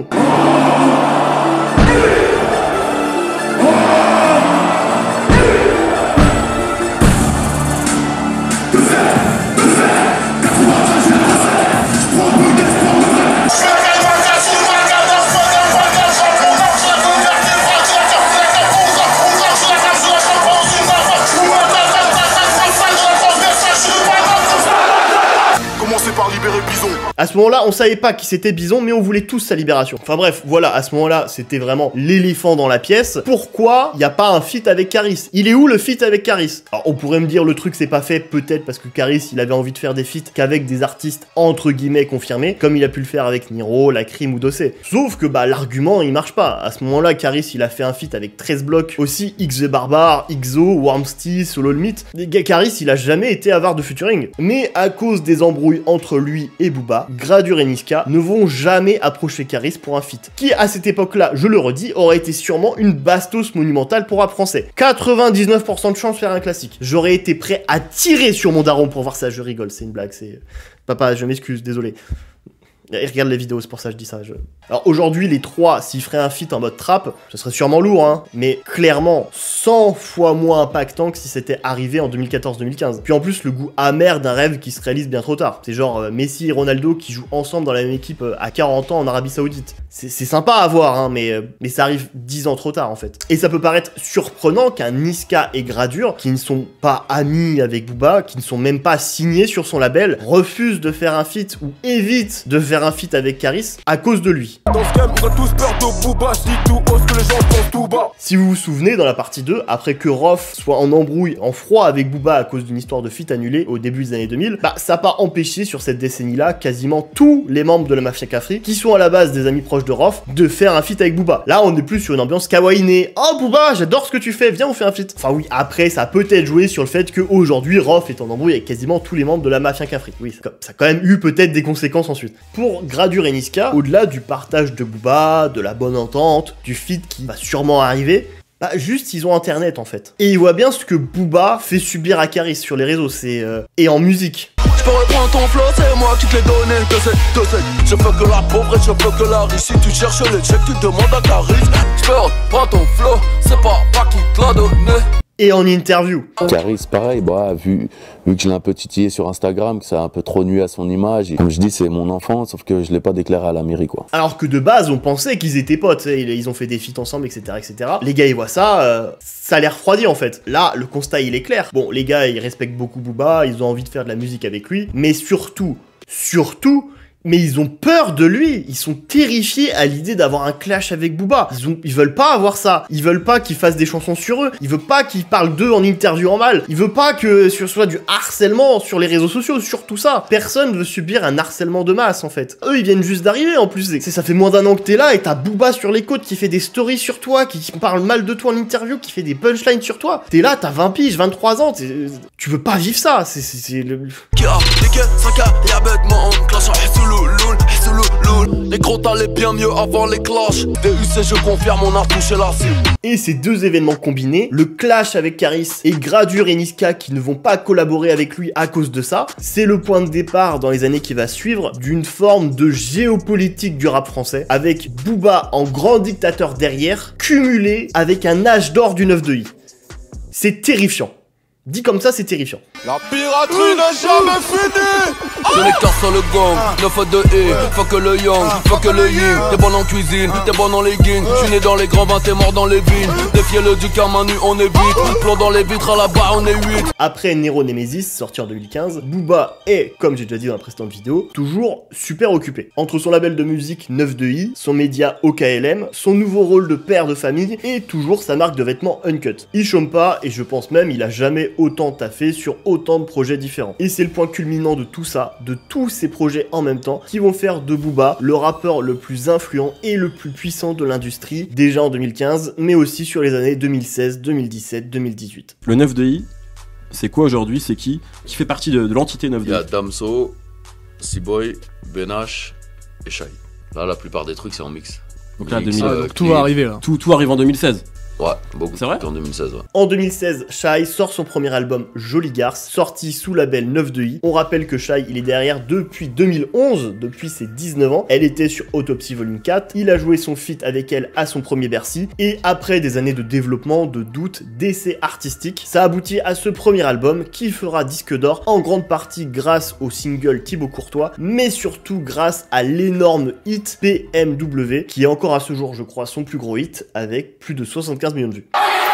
Par libérer Bison. À ce moment-là, on savait pas qui c'était Bison, mais on voulait tous sa libération. Enfin bref, voilà, à ce moment-là, c'était vraiment l'éléphant dans la pièce. Pourquoi il n'y a pas un feat avec Caris? Il est où le feat avec Caris? Alors, on pourrait me dire le truc c'est pas fait, peut-être parce que Caris, il avait envie de faire des feats qu'avec des artistes entre guillemets confirmés, comme il a pu le faire avec Niro, Lacrim ou Dossé. Sauf que bah l'argument il marche pas. À ce moment-là, Caris, il a fait un feat avec 13 blocs, aussi XV Barbare, XO, Wormsty, Solo le Mythe. Caris, il a jamais été avare de featuring. Mais à cause des embrouilles entre lui et Booba, Gradure et Niska ne vont jamais approcher Caris pour un feat, qui à cette époque-là, je le redis, aurait été sûrement une bastos monumentale pour rap français. 99% de chance de faire un classique. J'aurais été prêt à tirer sur mon daron pour voir ça, je rigole, c'est une blague, c'est... Papa, je m'excuse, désolé. Il regarde les vidéos, c'est pour ça que je dis ça. Alors aujourd'hui, les trois, s'ils feraient un feat en mode trap, ce serait sûrement lourd, hein, mais clairement 100 fois moins impactant que si c'était arrivé en 2014-2015. Puis en plus, le goût amer d'un rêve qui se réalise bien trop tard. C'est genre Messi et Ronaldo qui jouent ensemble dans la même équipe à 40 ans en Arabie Saoudite. C'est sympa à voir, hein, mais ça arrive 10 ans trop tard en fait. Et ça peut paraître surprenant qu'un Niska et Gradure, qui ne sont pas amis avec Booba, qui ne sont même pas signés sur son label, refusent de faire un feat ou évitent de faire un feat avec Caris à cause de lui. Dans ce game, on a tous peur de Booba, je dis tout haut ce que les gens pensent tout bas. Si vous vous souvenez, dans la partie 2, après que Rof soit en embrouille, en froid avec Booba à cause d'une histoire de feat annulée au début des années 2000, bah ça n'a pas empêché sur cette décennie-là quasiment tous les membres de la Mafia Cafri, qui sont à la base des amis proches de Rof, de faire un feat avec Booba. Là, on est plus sur une ambiance kawaiiné. Oh Booba, j'adore ce que tu fais, viens on fait un feat. Enfin oui, après ça a peut-être joué sur le fait qu'aujourd'hui Rof est en embrouille avec quasiment tous les membres de la Mafia Cafri. Oui, ça a quand même eu peut-être des conséquences ensuite. Pour Gradure et Niska, au-delà du partage de Booba, de la bonne entente, du feat qui va sûrement arriver, bah juste ils ont internet en fait. Et ils voient bien ce que Booba fait subir à Caris sur les réseaux, c'est et en musique. Je peux reprendre ton flow, c'est moi qui te l'ai donné, je veux que la pauvreté, je veux que la riche. Si tu cherches les checks, tu demandes à Caris. Je peux reprendre ton flow, c'est pas qui te l'a donné. Et en interview. Caris, pareil, bah, vu que je l'ai un peu titillé sur Instagram, que ça a un peu trop nuit à son image, et comme je dis, c'est mon enfant, sauf que je l'ai pas déclaré à la mairie, quoi. Alors que de base, on pensait qu'ils étaient potes, ils ont fait des feats ensemble, etc., etc. Les gars, ils voient ça, ça les refroidit en fait. Là, le constat, il est clair. Bon, les gars, ils respectent beaucoup Booba, ils ont envie de faire de la musique avec lui, mais surtout, mais ils ont peur de lui, ils sont terrifiés à l'idée d'avoir un clash avec Booba. Ils veulent pas avoir ça, ils veulent pas qu'il fasse des chansons sur eux, ils veulent pas qu'il parle d'eux en interview en mal, ils veulent pas que ce soit du harcèlement sur les réseaux sociaux, surtout ça. Personne veut subir un harcèlement de masse en fait. Eux ils viennent juste d'arriver en plus, ça fait moins d'un an que t'es là et t'as Booba sur les côtes qui fait des stories sur toi, qui parle mal de toi en interview, qui fait des punchlines sur toi. T'es là, t'as 20 piges, 23 ans, tu veux pas vivre ça, c'est le... Les gros t'allais bien mieux avant les clashs. DUC je confirme on a touché la cible. Et ces deux événements combinés, le clash avec Caris et Gradure et Niska qui ne vont pas collaborer avec lui à cause de ça, c'est le point de départ dans les années qui va suivre d'une forme de géopolitique du rap français, avec Booba en grand dictateur derrière, cumulé avec un âge d'or du 9 de I. C'est terrifiant. Dit comme ça, c'est terrifiant. La piraterie n'a jamais fini. Je les casse sur le gang, 9 de E, fuck le young, fuck le yin. T'es bon en cuisine, t'es bon en legging. J'suis né dans les grands vins, t'es mort dans les vignes. Défiez-le du Manu, on est vite. Plomb dans les vitres, à la barre, on est 8. Après Nero Nemesis, sorti en 2015, Booba est, comme j'ai déjà dit dans la précédente vidéo, toujours super occupé. Entre son label de musique 9de-i, son média OKLM, son nouveau rôle de père de famille et toujours sa marque de vêtements Uncut. Il chôme pas et je pense même il a jamais autant taffé sur autant de projets différents. Et c'est le point culminant de tout ça, de tous ces projets en même temps, qui vont faire de Booba le rappeur le plus influent et le plus puissant de l'industrie, déjà en 2015, mais aussi sur les années 2016, 2017, 2018. Le 9de-i, c'est quoi aujourd'hui? C'est qui fait partie de l'entité 9de-i? Il y a Damso, C-Boy, Benache et Shai. Là, la plupart des trucs, c'est en mix. Donc là, tout va arriver là. Tout arrive en 2016. Ouais, beaucoup. C'est vrai? En 2016, ouais. En 2016, Shai sort son premier album Joli Garce, sorti sous label 9de-i. On rappelle que Shai, il est derrière depuis 2011, depuis ses 19 ans. Elle était sur Autopsy Volume 4. Il a joué son feat avec elle à son premier Bercy. Et après des années de développement, de doutes, d'essais artistiques, ça aboutit à ce premier album qui fera disque d'or en grande partie grâce au single Thibaut Courtois, mais surtout grâce à l'énorme hit BMW, qui est encore à ce jour, je crois, son plus gros hit, avec plus de 75 millions de vues.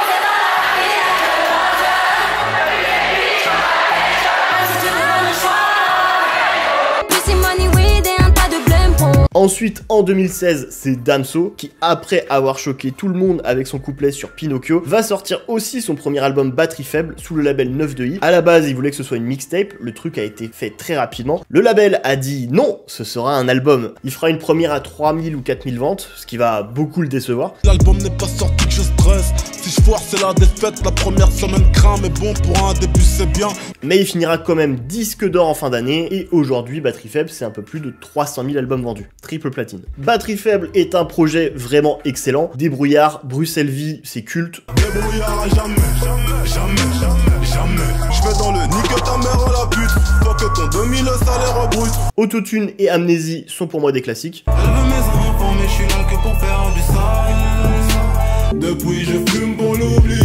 Ensuite, en 2016, c'est Damso qui, après avoir choqué tout le monde avec son couplet sur Pinocchio, va sortir aussi son premier album Batterie Faible sous le label 9de-i. À la base, il voulait que ce soit une mixtape, le truc a été fait très rapidement. Le label a dit non, ce sera un album. Il fera une première à 3000 ou 4000 ventes, ce qui va beaucoup le décevoir. L'album n'est pas sorti que je stresse. Si je foire, c'est la défaite. La première semaine craint, mais bon, pour un début, c'est bien. Mais il finira quand même disque d'or en fin d'année, et aujourd'hui, Batterie Faible, c'est un peu plus de 300 000 albums vendus. Triple platine. Batterie Faible est un projet vraiment excellent. Débrouillard, Bruxelles Vie, c'est culte. Débrouillard, jamais. Je vais dans le nique ta mère à la pute. Faut que ton 2000 salaire brut. Autotune et Amnésie sont pour moi des classiques. Elle veut mes enfants, mais je suis là que pour faire du sale. Depuis, je fume pour l'oublier.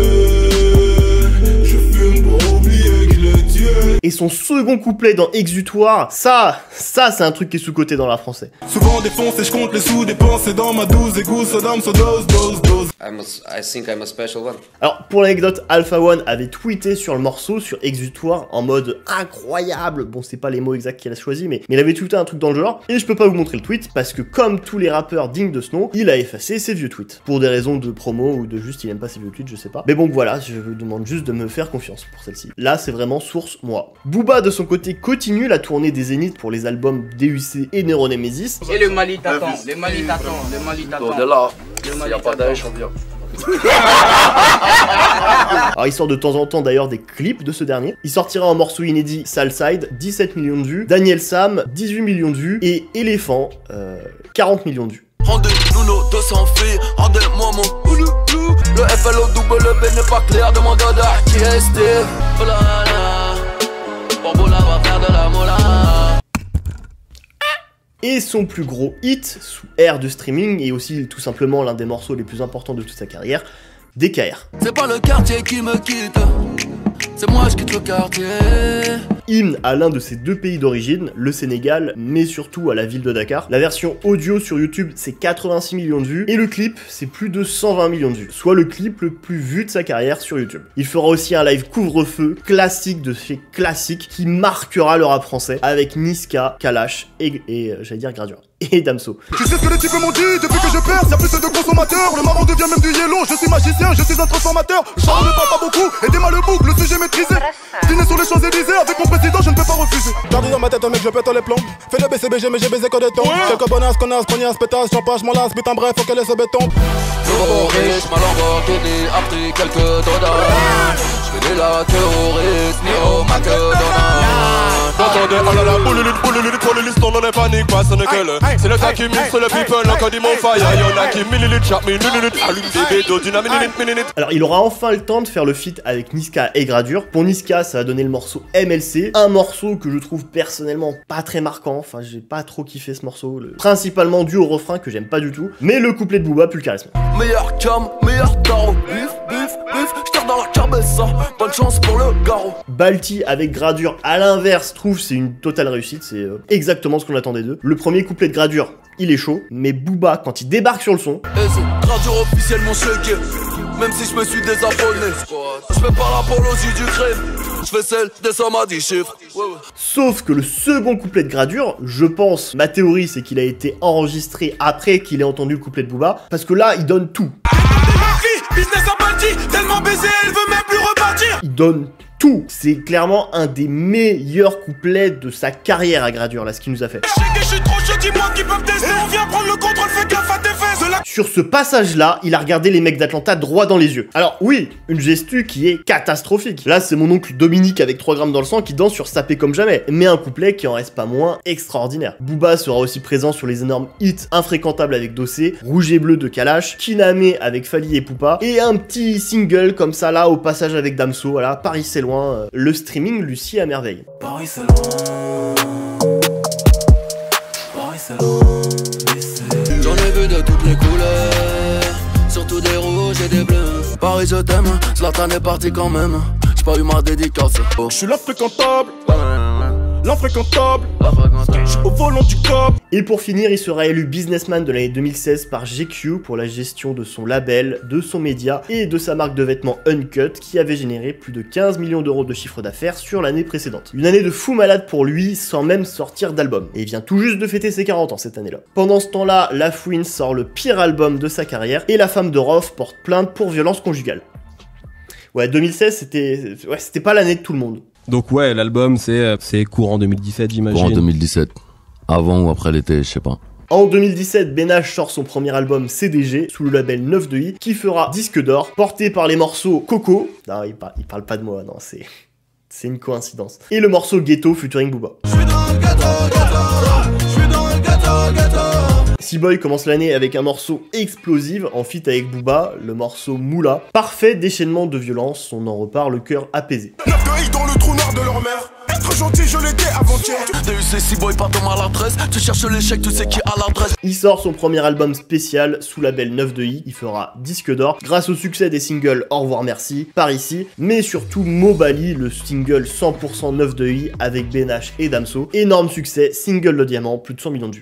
Je fume pour oublier qu'il est tué. Et son second couplet dans Exutoire, ça c'est un truc qui est sous-coté dans l'art français. Souvent défoncé, je compte les sous dépensés dans ma 12 égouts, Saddam, so dose. I think I'm a special one. Alors, pour l'anecdote, Alpha One avait tweeté sur le morceau, sur Exutoire, en mode incroyable. Bon, c'est pas les mots exacts qu'il a choisi, mais il avait tweeté un truc dans le genre. Et je peux pas vous montrer le tweet, parce que comme tous les rappeurs dignes de ce nom, il a effacé ses vieux tweets. Pour des raisons de promo, ou de juste il aime pas ses vieux tweets, je sais pas. Mais bon, voilà, je vous demande juste de me faire confiance pour celle-ci. Là, c'est vraiment source moi. Booba, de son côté, continue la tournée des Zéniths pour les albums DUC et Nero Nemesis. Et le Mali t'attend, le Mali t'attend. De là, s'il n'y a pas d'âge, on vient. Alors il sort de temps en temps d'ailleurs des clips de ce dernier. Il sortira un morceau inédit Salside, 17 millions de vues, Daniel Sam, 18 millions de vues, et Éléphant, 40 millions de vues. Rendez-nous nos 200 filles, rendez-moi mon oulou. Le FLOWB n'est pas clair, demande à qui est Steve. Oh là là, Bamboula va faire de la mola. Et son plus gros hit, sous ère de streaming, et aussi tout simplement l'un des morceaux les plus importants de toute sa carrière, DKR. C'est pas le quartier qui me quitte, c'est moi je quitte le quartier. Hymne à l'un de ses deux pays d'origine, le Sénégal, mais surtout à la ville de Dakar. La version audio sur YouTube, c'est 86 millions de vues, et le clip, c'est plus de 120 millions de vues, soit le clip le plus vu de sa carrière sur YouTube. Il fera aussi un live couvre-feu, classique de chez classique, qui marquera le rap français, avec Niska, Kalash et j'allais dire Gradure. Et Damso. Tu sais ce que les types m'ont dit depuis que je perds, y'a plus de consommateurs. Le marron devient même du yellow, je suis magicien, je suis un transformateur. Je ne parle pas beaucoup, aidez-moi le boucle, le sujet maîtrisé. Dîner sur les Champs-Élysées, avec mon président, je ne peux pas refuser. Gardez dans ma tête, mec, je pète les plombs. Fais le BCBG, mais j'ai baisé que des tons. Quelques bonasses, connasses, pognasse, pétasse, champage, mon las, putain, bref, faut qu'elle laisse ce béton. Nouveau riche, ma Lamborghini a pris quelques dollars. Je fais des la terroristes, ni au McDonald's. Attendez, oh là là, boululite, l'histoire n'en est panique, pas ce n'est que le. C'est le temps qui mixe le people, encore dit mon fire. Y'en a qui millilitres, chaque minute, allume des bédos d'une minute. Alors il aura enfin le temps de faire le feat avec Niska et Gradure. Pour Niska, ça va donner le morceau MLC, un morceau que je trouve personnellement pas très marquant, enfin j'ai pas trop kiffé ce morceau, principalement dû au refrain que j'aime pas du tout, mais le couplet de Booba pue le charisme. Meilleur cam, meilleur tarot, bif, bif, bif, j'tire dans la cabessa, bonne chance pour le garrot. Balti avec Gradure à l'inverse, trouve c'est une totale réussite, c'est exactement ce qu'on attendait d'eux. Le premier couplet de Gradure, il est chaud, mais Booba, quand il débarque sur le son... Et c'est Gradure officiellement shaké, même si je me suis désabonné. Je fais pas l'apologie du crime, je fais celle des sommes à 10 chiffres. Sauf que le second couplet de Gradure, je pense, ma théorie c'est qu'il a été enregistré après qu'il ait entendu le couplet de Booba, parce que là, il donne tout. Business à Balti, tellement baisé, elle veut même plus repartir. Il donne tout. C'est clairement un des meilleurs couplets de sa carrière à Gradure, là, ce qu'il nous a fait. Je suis trop chaud, dis-moi qui peuvent tester. On vient prendre le contrôle, fais gaffe à tes fesses. Sur ce passage-là, il a regardé les mecs d'Atlanta droit dans les yeux. Alors oui, une gestu qui est catastrophique. Là, c'est mon oncle Dominique avec 3 grammes dans le sang qui danse sur Sapé comme jamais. Mais un couplet qui en reste pas moins extraordinaire. Booba sera aussi présent sur les énormes hits Infréquentables avec Dossé, Rouge et Bleu de Kalash, Kiname avec Fali et Poupa, et un petit single comme ça là au passage avec Damso, voilà, Paris c'est loin, le streaming Lucie à merveille. Paris c'est loin. Paris c'est loin. J'en ai vu de toutes les couleurs, surtout des rouges et des bleus. Paris je t'aime, Zlatan est parti quand même. J'ai pas eu ma dédicace. Je suis l'infréquentable. L'infréquentable, je suis au volant du cop. Et pour finir, il sera élu businessman de l'année 2016 par GQ pour la gestion de son label, de son média et de sa marque de vêtements Uncut qui avait généré plus de 15 millions d'euros de chiffre d'affaires sur l'année précédente. Une année de fou malade pour lui sans même sortir d'album. Et il vient tout juste de fêter ses 40 ans cette année-là. Pendant ce temps-là, La Fouine sort le pire album de sa carrière et la femme de Rof porte plainte pour violence conjugale. Ouais, 2016 c'était pas l'année de tout le monde. Donc ouais, l'album c'est courant 2017 j'imagine. Courant 2017. Avant ou après l'été, je sais pas. En 2017, Benach sort son premier album CDG sous le label 9 de I qui fera disque d'or, porté par les morceaux Coco. Non, il parle pas de moi, non, c'est une coïncidence. Et le morceau Ghetto featuring Booba. C-Boy commence l'année avec un morceau explosif en feat avec Booba, le morceau Moula. Parfait déchaînement de violence, on en repart le cœur apaisé. 9 de I dans le trou noir de leur mère. Être gentil, je l'étais avant-hier. DUC, C-Boy, pas de maladresse. Tu cherches l'échec, tu sais qui a l'adresse. Il sort son premier album spécial sous label 9 de I. Il fera disque d'or grâce au succès des singles Au revoir merci, Par ici, mais surtout Mobali, le single 100% 9 de I avec Benach et Damso. Énorme succès, single de diamant, plus de 100 millions de vues.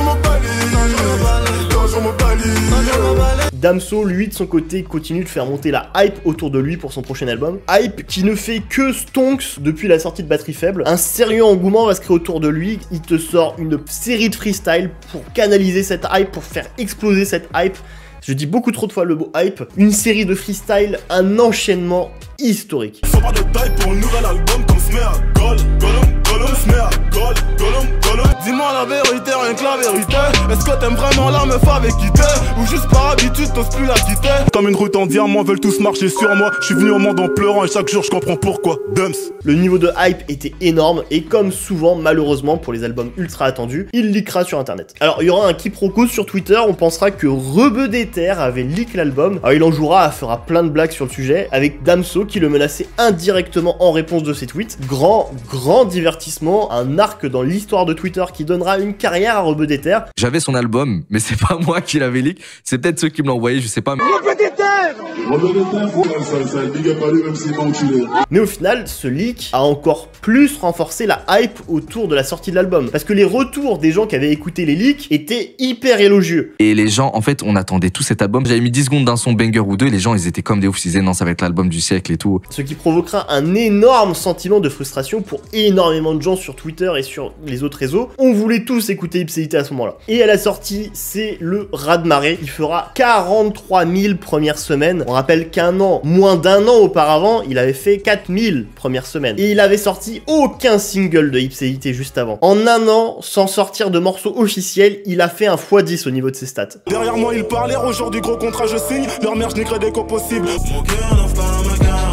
Damso, lui, de son côté, continue de faire monter la hype autour de lui pour son prochain album. Hype qui ne fait que stonks depuis la sortie de Batterie Faible. Un sérieux engouement va se créer autour de lui. Il te sort une série de freestyle pour canaliser cette hype, pour faire exploser cette hype. Je dis beaucoup trop de fois le mot hype. Une série de freestyle, un enchaînement historique. Faut pas de taille pour un nouvel album comme se met à Gollum, se met à Gollum. Dis-moi la vérité, rien que la vérité. Est-ce que t'aimes vraiment la meuf avec qui t'es? Ou juste par habitude, t'oses plus la quitter? Comme une route en diamant, veulent tous marcher sur moi. Je suis venu au monde en pleurant et chaque jour je comprends pourquoi. Dumps. Le niveau de hype était énorme et comme souvent, malheureusement, pour les albums ultra attendus, il leakera sur internet. Alors il y aura un quiproquo sur Twitter, on pensera que Rebeu d'Ether avait leak l'album. Alors il en jouera, fera plein de blagues sur le sujet, avec Damso qui le menaçait indirectement en réponse de ses tweets. Grand divertissement, un arc dans l'histoire de Twitter qui donnera une carrière à Rebeu d'Ether. J'avais son album, mais c'est pas moi qui l'avais leak, c'est peut-être ceux qui me l'ont envoyé, je sais pas. Mais au final, ce leak a encore plus renforcé la hype autour de la sortie de l'album. Parce que les retours des gens qui avaient écouté les leaks étaient hyper élogieux. Et les gens, en fait, on attendait tout cet album. J'avais mis 10 secondes d'un son banger ou deux, et les gens, ils étaient comme des oufs, ils disaient non, ça va être l'album du siècle et tout. Ce qui provoquera un énorme sentiment de frustration pour énormément de gens sur Twitter et sur les autres réseaux. On voulait tous écouter Ipséité à ce moment-là. Et à la sortie, c'est le raz-de-marée. Il fera 43 000 premières semaines. On rappelle qu'un an, moins d'un an auparavant, il avait fait 4000 premières semaines. Et il avait sorti aucun single de Ipséité juste avant. En un an, sans sortir de morceaux officiels, il a fait un x10 au niveau de ses stats. Derrière moi, ils parlaient, aujourd'hui gros contrat, je signe. Leur mère, je n'y des qu'au possible. Mon cœur n'offre pas ma carrière.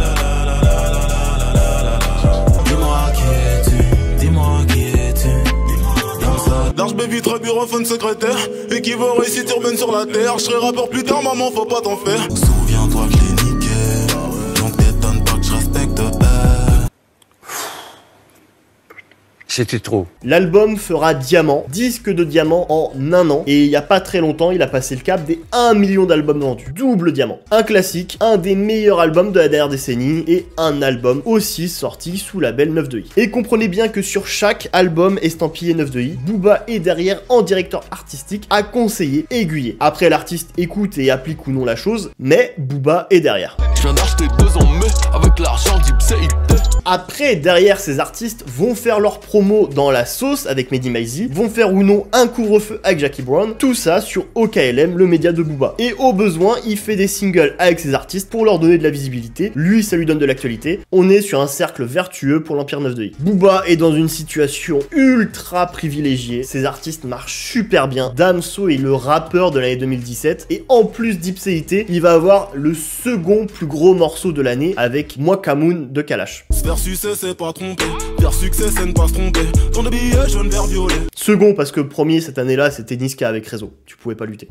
Large baby, très bureauphone secrétaire. Équivaut réussite urbaine sur la terre. Je serai rappeur plus tard, maman, faut pas t'en faire. Souviens-toi que je l'ai niqué. Donc t'étonnes pas que je respecte. C'était trop. L'album fera diamant, disque de diamant en un an, et il y a pas très longtemps, il a passé le cap des 1 million d'albums vendus. Double diamant. Un classique, un des meilleurs albums de la dernière décennie, et un album aussi sorti sous label 9 de I. Et comprenez bien que sur chaque album estampillé 9 de I, Booba est derrière en directeur artistique à conseiller, aiguiller. Après, l'artiste écoute et applique ou non la chose, mais Booba est derrière. Je viens d'acheter 2 ans mais avec l'argent d'Ipséité. Après, derrière, ces artistes vont faire leur promo dans la sauce avec Mehdi Maizi, vont faire ou non un couvre-feu avec Jackie Brown, tout ça sur OKLM, le média de Booba. Et au besoin, il fait des singles avec ces artistes pour leur donner de la visibilité, lui ça lui donne de l'actualité, on est sur un cercle vertueux pour l'Empire 9 de I. Booba est dans une situation ultra privilégiée, ces artistes marchent super bien, Damso est le rappeur de l'année 2017, et en plus d'Ipséité, il va avoir le second plus gros morceau de l'année avec Moi Kamoun de Kalash. Faire succès c'est pas tromper, faire succès c'est ne pas se tromper, ton de billet jaune vert violet. Second parce que premier cette année-là c'était Niska avec Rezo, tu pouvais pas lutter.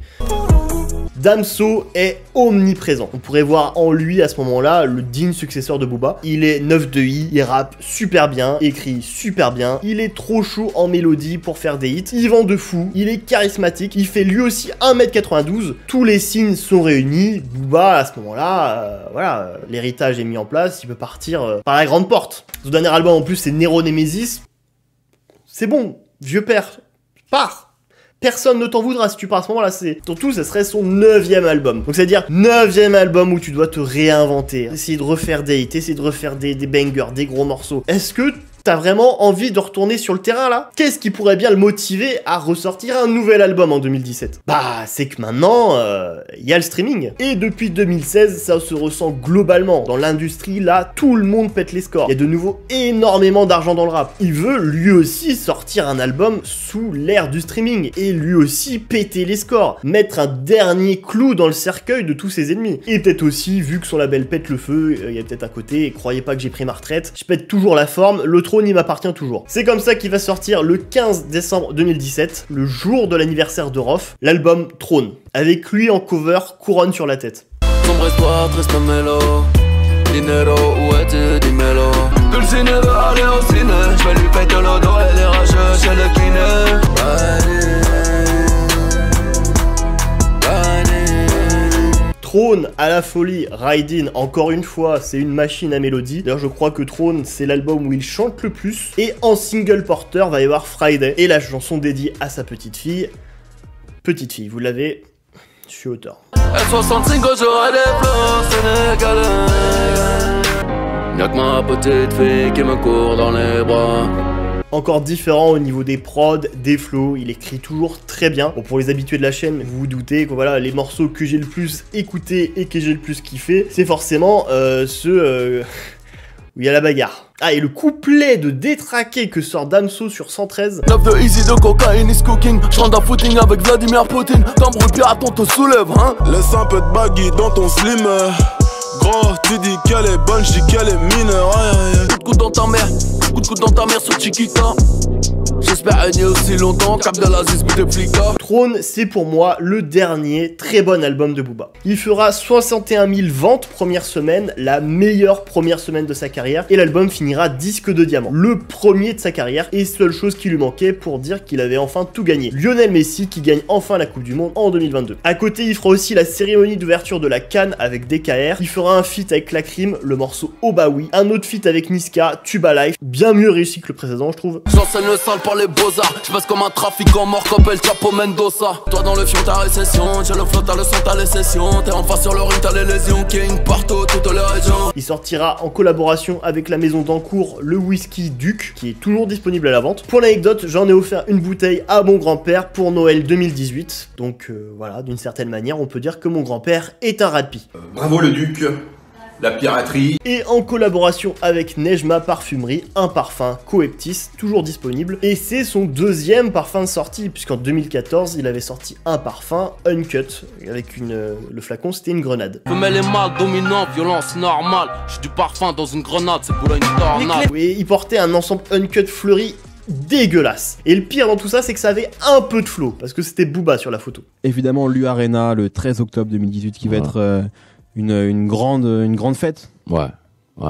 Damso est omniprésent. On pourrait voir en lui à ce moment-là le digne successeur de Booba. Il est 9 de I, il rappe super bien, écrit super bien, il est trop chaud en mélodie pour faire des hits, il vend de fou, il est charismatique, il fait lui aussi 1m92, tous les signes sont réunis, Booba à ce moment-là, voilà, l'héritage est mis en place, il peut partir par la grande porte. Son dernier album en plus c'est Nero Nemesis, c'est bon, vieux père, pars. Personne ne t'en voudra si tu pars à ce moment-là, c'est... Surtout, ça serait son 9e album. Donc, c'est-à-dire, 9e album où tu dois te réinventer, essayer de refaire des hits, essayer de refaire des bangers, des gros morceaux. Est-ce que t'as vraiment envie de retourner sur le terrain, là? Qu'est-ce qui pourrait bien le motiver à ressortir un nouvel album en 2017? Bah, c'est que maintenant, y a le streaming. Et depuis 2016, ça se ressent globalement. Dans l'industrie, là, tout le monde pète les scores. Il y a de nouveau énormément d'argent dans le rap. Il veut, lui aussi, sortir un album sous l'ère du streaming. Et lui aussi, péter les scores. Mettre un dernier clou dans le cercueil de tous ses ennemis. Et peut-être aussi, vu que son label pète le feu, il y a peut-être un côté, croyez pas que j'ai pris ma retraite, je pète toujours la forme, le trône il m'appartient toujours. C'est comme ça qu'il va sortir le 15 décembre 2017, le jour de l'anniversaire de Rof, l'album Trône, avec lui en cover, couronne sur la tête. Sombre espoir, triste mélo, dinero, où es-tu, dis-mélo. Dulcinée veut aller au ciné, je vais lui péter le dos, elle est rageuse chez le kiné. Trône à la folie, Raiden, encore une fois, c'est une machine à mélodie. D'ailleurs, je crois que Trône, c'est l'album où il chante le plus. Et en single porteur, va y avoir Friday, et la chanson dédiée à sa petite fille. Petite fille, vous l'avez, je suis auteur. L65, j'aurai des fleurs sénégalais. Y'a que ma petite fille qui me court dans les bras. Encore différent au niveau des prods, des flows, il écrit toujours très bien. Bon, pour les habitués de la chaîne, vous vous doutez que voilà, les morceaux que j'ai le plus écouté et que j'ai le plus kiffé, c'est forcément ceux où il y a la bagarre. Ah, et le couplet de détraqué que sort Damso sur 113. 9 de easy de cocaïne is cooking. J'rentre à footing avec Vladimir Poutine. T'embrouilles pirate, on te soulève, hein. Laisse un peu de baggy dans ton slim. Gros, tu dis qu'elle est bonne, j'dis qu'elle est mineure. Coup de coude dans ta mère, coup de coude dans ta mère sur Chiquita. J'espère régner aussi longtemps, cap de la zis, des flicas. Trône, c'est pour moi le dernier très bon album de Booba. Il fera 61 000 ventes première semaine, la meilleure première semaine de sa carrière, et l'album finira disque de diamant. Le premier de sa carrière, et seule chose qui lui manquait pour dire qu'il avait enfin tout gagné. Lionel Messi qui gagne enfin la Coupe du Monde en 2022. À côté, il fera aussi la cérémonie d'ouverture de la CAN avec DKR. Il fera un feat avec La Crime, le morceau Obawi. Un autre feat avec Niska, Tuba Life. Bien mieux réussi que le précédent, je trouve. J'enseigne le sale par les beaux-arts. J'passe comme un trafiquant mort comme El Chapo Mendoza. Toi dans le fion t'as récession, j'ai le flot, t'as le son, t'as les sessions. T'es en face sur le ring, t'as les lésions. King partout, toutes les régions. Il sortira en collaboration avec la maison d'Ancourt le whisky Duc, qui est toujours disponible à la vente. Pour l'anecdote, j'en ai offert une bouteille à mon grand-père pour Noël 2018. Donc voilà, d'une certaine manière, on peut dire que mon grand-père est un radpi. Bravo le Duc, la piraterie. Et en collaboration avec Nejma Parfumerie, un parfum Coeptis, toujours disponible. Et c'est son deuxième parfum de sortie, puisqu'en 2014, il avait sorti un parfum Uncut, avec le flacon, c'était une grenade. Je mets les mâles dominants, violence normale. J'ai du parfum dans une grenade, c'est pour une tornade. Et il portait un ensemble Uncut fleuri dégueulasse. Et le pire dans tout ça, c'est que ça avait un peu de flow, parce que c'était Booba sur la photo. Évidemment, l'U-Arena, le 13 octobre 2018, qui va être une grande fête. Ouais.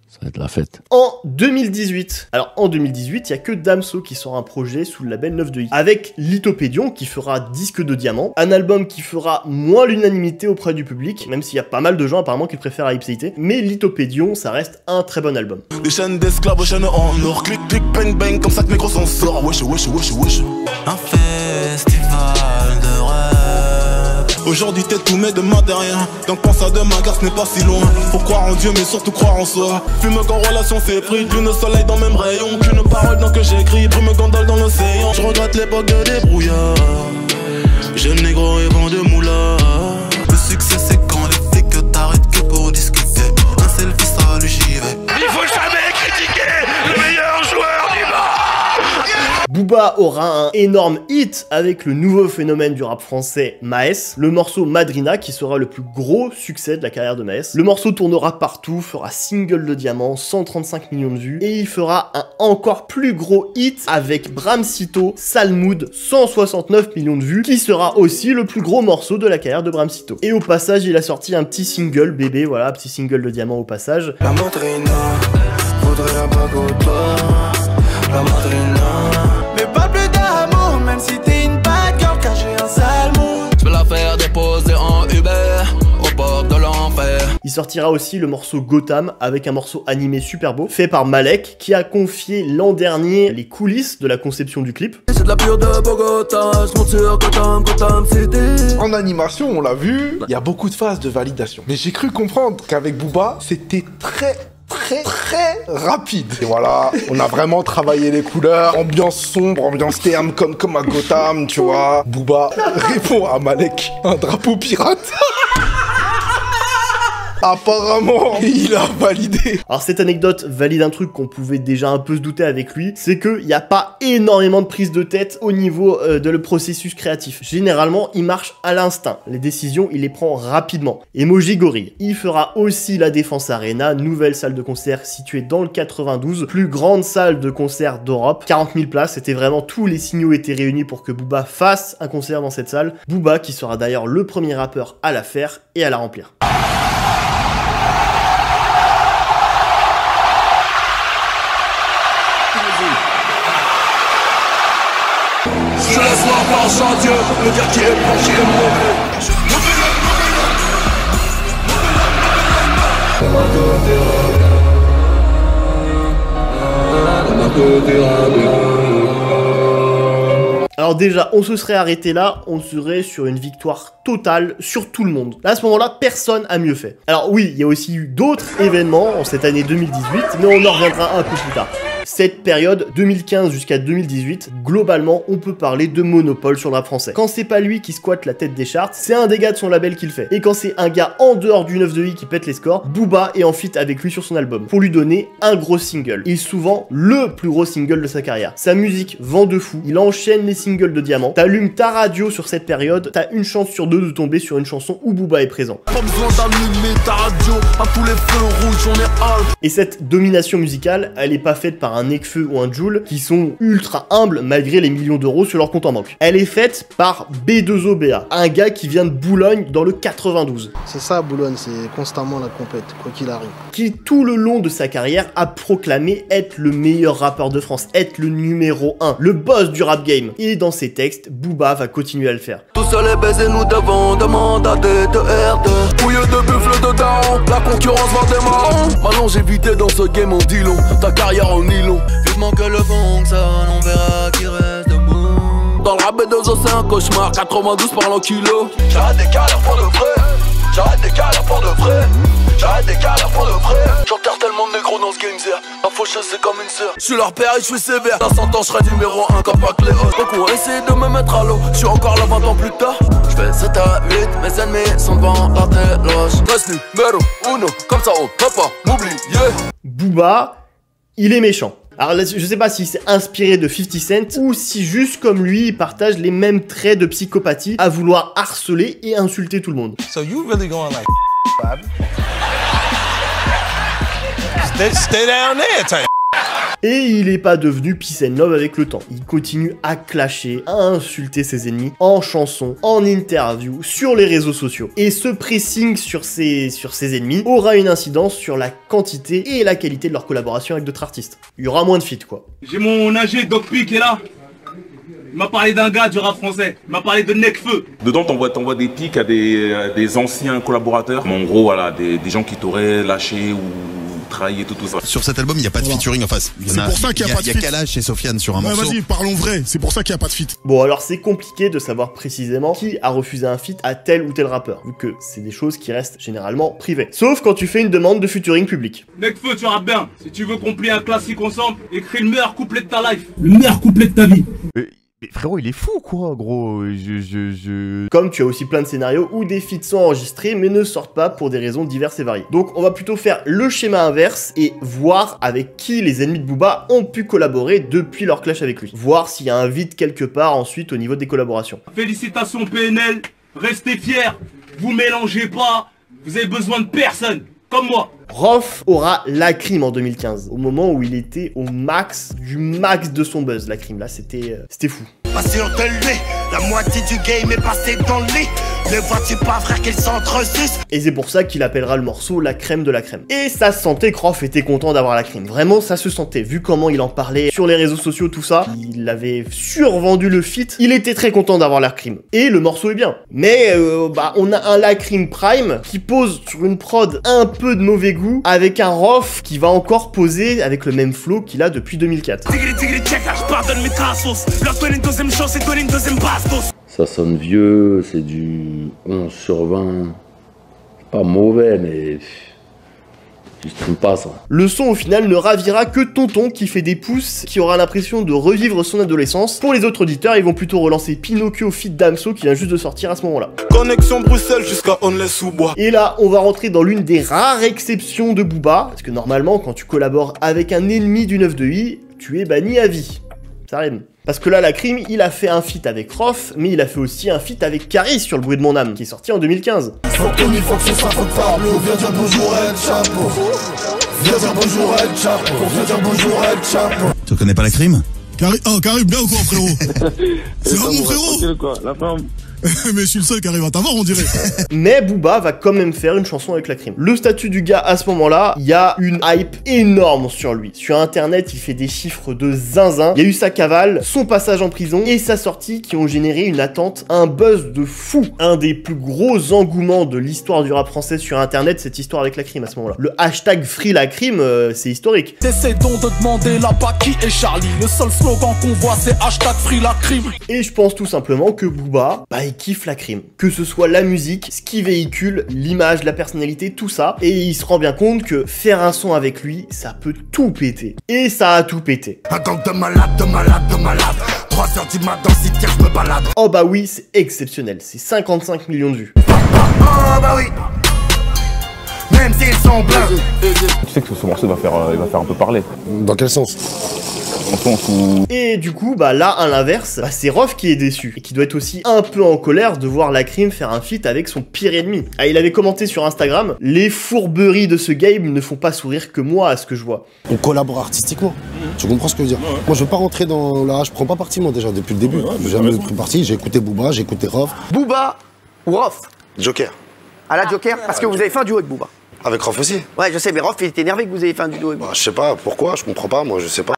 Ça va être la fête. En 2018. Alors en 2018, il n'y a que Damso qui sort un projet sous le label 9 de Hit. Avec Lithopédion qui fera disque de diamant. Un album qui fera moins l'unanimité auprès du public, même s'il y a pas mal de gens apparemment qui préfèrent Ipséité. Mais Lithopédion, ça reste un très bon album. Les chaînes d'esclaves aux chaînes en or. Clic, clic, bang, bang, comme ça que mes gros s'en sort. Wesh, wesh, wesh, wesh. Un festival de rêve. Aujourd'hui t'es tout mais demain t'es rien. Donc pense à demain car ce n'est pas si loin. Faut croire en Dieu mais surtout croire en soi. Fume qu'en relation c'est pris d'une soleil dans le même rayon. Qu'une parole dans que j'écris, brume gondole dans l'océan. Je regrette l'époque de débrouillard. Jeune négro rêvant de moula. Le succès c'est quand les filles que t'arrêtes que pour discuter. Un selfie salut j'y vais. Il faut jamais critiquer le meilleur joueur du monde. Booba aura un énorme hit avec le nouveau phénomène du rap français Maes, le morceau Madrina qui sera le plus gros succès de la carrière de Maes. Le morceau tournera partout, fera single de diamant, 135 millions de vues, et il fera un encore plus gros hit avec Bramsito, Salmoud, 169 millions de vues, qui sera aussi le plus gros morceau de la carrière de Bramsito. Et au passage, il a sorti un petit single bébé, voilà, petit single de diamant au passage. La Madrina, faudrait la bague au doigt. La Madrina. Mais pas plus d'amour, même si t'es une bad girl, car j'ai un sale mood. Je peux la faire déposer en Uber, au bord de l'enfer. Il sortira aussi le morceau Gotham, avec un morceau animé super beau, fait par Malek, qui a confié l'an dernier les coulisses de la conception du clip. C'est de la pure de Bogota, je monte sur Gotham, Gotham City. En animation, on l'a vu, il y a beaucoup de phases de validation. Mais j'ai cru comprendre qu'avec Booba, c'était très rapide. Et voilà, on a vraiment travaillé les couleurs, ambiance sombre, ambiance terne, comme à Gotham, tu vois. Booba répond à Malek, un drapeau pirate. Apparemment, il a validé. Alors cette anecdote valide un truc qu'on pouvait déjà un peu se douter avec lui, c'est qu'il n'y a pas énormément de prise de tête au niveau de le processus créatif. Généralement, il marche à l'instinct. Les décisions, il les prend rapidement. Emoji gorille. Il fera aussi la Défense Arena, nouvelle salle de concert située dans le 92, plus grande salle de concert d'Europe, 40 000 places. C'était vraiment, tous les signaux étaient réunis pour que Booba fasse un concert dans cette salle. Booba qui sera d'ailleurs le premier rappeur à la faire et à la remplir. Je laisse ma marche en Dieu, me dire qui est bon, qui est mauvais. Alors déjà, on se serait arrêté là, on serait sur une victoire totale sur tout le monde. Là, à ce moment-là, personne a mieux fait. Alors oui, il y a aussi eu d'autres événements en cette année 2018, mais on en reviendra un peu plus tard. Cette période, 2015 jusqu'à 2018, globalement, on peut parler de monopole sur le rap français. Quand c'est pas lui qui squatte la tête des charts, c'est un des gars de son label qui le fait. Et quand c'est un gars en dehors du 9 de I qui pète les scores, Booba est en feat avec lui sur son album, pour lui donner un gros single. Et souvent, le plus gros single de sa carrière. Sa musique vend de fou, il enchaîne les singles de diamant. T'allumes ta radio sur cette période, t'as une chance sur deux de tomber sur une chanson où Booba est présent. Pas besoin d'allumer ta radio, à tous les feux rouges, on est hard. Et cette domination musicale, elle est pas faite par un Nekfeu ou un Jul qui sont ultra humbles malgré les millions d'euros sur leur compte en banque. Elle est faite par B2OBA, un gars qui vient de Boulogne dans le 92. C'est ça Boulogne, c'est constamment la compète, quoi qu'il arrive. Qui tout le long de sa carrière a proclamé être le meilleur rappeur de France, être le numéro 1, le boss du rap game. Et dans ses textes, Booba va continuer à le faire. Tout seul est baisé, nous devons demander de RD. Pouilleux de buffle dedans, la concurrence va démarrer. Ma longévité dans ce game en dit long, ta carrière en nylon. Vivement que le bon que ça, on verra qui reste debout. Dans le rap B2O c'est un cauchemar, 92 par le kilo. J'arrête des galères pour de vrai, j'arrête des galères pour de vrai. J'arrête des galères pour de vrai. J'enterre tellement de négros dans ce game, c'est la faucheuse c'est comme une sœur. Je suis leur père et je suis sévère. Dans 100 ans je serai numéro 1 comme pas Cléo. Beaucoup ont essayé de me mettre à l'eau, je suis encore là 20 ans plus tard. Je fais 7 à 8, mes ennemis sont devant la téloge. Reste numéro 1, comme ça on peut pas m'oublier. Booba, il est méchant. Alors là, je sais pas s'il s'est inspiré de 50 Cent ou si juste comme lui, il partage les mêmes traits de psychopathie à vouloir harceler et insulter tout le monde. So you really going like stay down there, type. Et il est pas devenu peace and love avec le temps. Il continue à clasher, à insulter ses ennemis en chansons, en interview, sur les réseaux sociaux. Et ce pressing sur ses ennemis aura une incidence sur la quantité et la qualité de leur collaboration avec d'autres artistes. Il y aura moins de feats, quoi. J'ai mon AG Dogpi qui est là. Il m'a parlé d'un gars du rap français, il m'a parlé de Nekfeu. Dedans, t'envoies des pics à des anciens collaborateurs. En gros, voilà, des gens qui t'auraient lâché ou trahi et tout ça. Sur cet album, il n'y a pas de featuring en face. C'est pour ça qu'il n'y a pas de feat. Il y a Kalash et Sofiane sur un morceau. Vas-y, parlons vrai, c'est pour ça qu'il n'y a pas de feat. Bon, alors c'est compliqué de savoir précisément qui a refusé un feat à tel ou tel rappeur, vu que c'est des choses qui restent généralement privées. Sauf quand tu fais une demande de featuring public. Nekfeu, tu rappes bien. Si tu veux accomplir un classique ensemble, écris le meilleur couplet de ta life. Le meilleur couplet de ta vie. Mais frérot, il est fou quoi, gros. Comme tu as aussi plein de scénarios où des feats sont enregistrés mais ne sortent pas pour des raisons diverses et variées. Donc on va plutôt faire le schéma inverse et voir avec qui les ennemis de Booba ont pu collaborer depuis leur clash avec lui. Voir s'il y a un vide quelque part ensuite au niveau des collaborations. Félicitations PNL, restez fiers, vous mélangez pas, vous avez besoin de personne, comme moi. Rof aura Lacrim en 2015, au moment où il était au max du max de son buzz. Lacrim, là, c'était fou. Passé on te le nez, la moitié du game est passée dans le lit. Ne vois-tu pas frère qu'ils s'entresucent? Et c'est pour ça qu'il appellera le morceau la crème de la crème. Et ça se sentait que Rof était content d'avoir Lacrim. Vraiment, ça se sentait. Vu comment il en parlait sur les réseaux sociaux, tout ça, il avait survendu le feat. Il était très content d'avoir Lacrim. Et le morceau est bien. Mais on a un Lacrim Prime qui pose sur une prod un peu de mauvais goût, avec un Rof qui va encore poser avec le même flow qu'il a depuis 2004. Ça sonne vieux, c'est du 11 sur 20. Pas mauvais, mais je trouve pas ça. Le son au final ne ravira que Tonton qui fait des pouces, qui aura l'impression de revivre son adolescence. Pour les autres auditeurs, ils vont plutôt relancer Pinocchio feat Damso qui vient juste de sortir à ce moment-là. Connexion Bruxelles jusqu'à Onley-sous-Bois. Et là, on va rentrer dans l'une des rares exceptions de Booba, parce que normalement, quand tu collabores avec un ennemi du 9 de I, tu es banni à vie. Ça rime. Parce que là, Lacrim, il a fait un feat avec Rof, mais il a fait aussi un feat avec Caris sur Le Bruit de mon âme, qui est sorti en 2015. Faut que ce soit potable, viens dire bonjour El Chapo. Viens dire bonjour El Chapo. Viens dire bonjour El Chapo. Tu connais pas Lacrim? Karim, bien ou quoi, frérot? C'est pas mon frérot? Quoi, la femme. Mais je suis le seul qui arrive à t'avoir, on dirait. Mais Booba va quand même faire une chanson avec Lacrim. Le statut du gars à ce moment-là, il y a une hype énorme sur lui. Sur internet, il fait des chiffres de zinzin. Il y a eu sa cavale, son passage en prison et sa sortie qui ont généré une attente, un buzz de fou. Un des plus gros engouements de l'histoire du rap français sur internet, cette histoire avec Lacrim à ce moment-là. Le hashtag #FreeLacrim, c'est historique. T'essaies donc de demander là-bas qui est Charlie. Le seul slogan qu'on voit, c'est #FreeLacrim. Et je pense tout simplement que Booba, il kiffe Lacrim. Que ce soit la musique, ce qu'il véhicule, l'image, la personnalité, tout ça. Et il se rend bien compte que faire un son avec lui, ça peut tout péter. Et ça a tout pété. Un gang de malades, de malades, de malades. 3h du matin, si tiens, je me balade. Oh bah oui, c'est exceptionnel. C'est 55 millions de vues. Oh bah oui. Même s'ils sont blancs. Tu sais que ce morceau il va faire un peu parler. Dans quel sens? Et du coup, là, à l'inverse, c'est Rof qui est déçu. Et qui doit être aussi un peu en colère de voir Lacrim faire un feat avec son pire ennemi. Ah, il avait commenté sur Instagram: les fourberies de ce game ne font pas sourire que moi à ce que je vois. On collabore artistiquement. Tu comprends ce que je veux dire? Moi, je veux pas rentrer dans la... Je prends pas parti, moi, déjà, depuis le début. J'ai jamais pris parti. J'ai écouté Booba, j'ai écouté Rof. Booba ou Rof? Joker. À la Joker? Parce que vous avez fait un duo avec Booba. Avec Rof aussi? Ouais, je sais, mais Rof, il était énervé que vous ayez fait un duo avec Booba. Je sais pas, pourquoi? Je comprends pas, moi, je sais pas.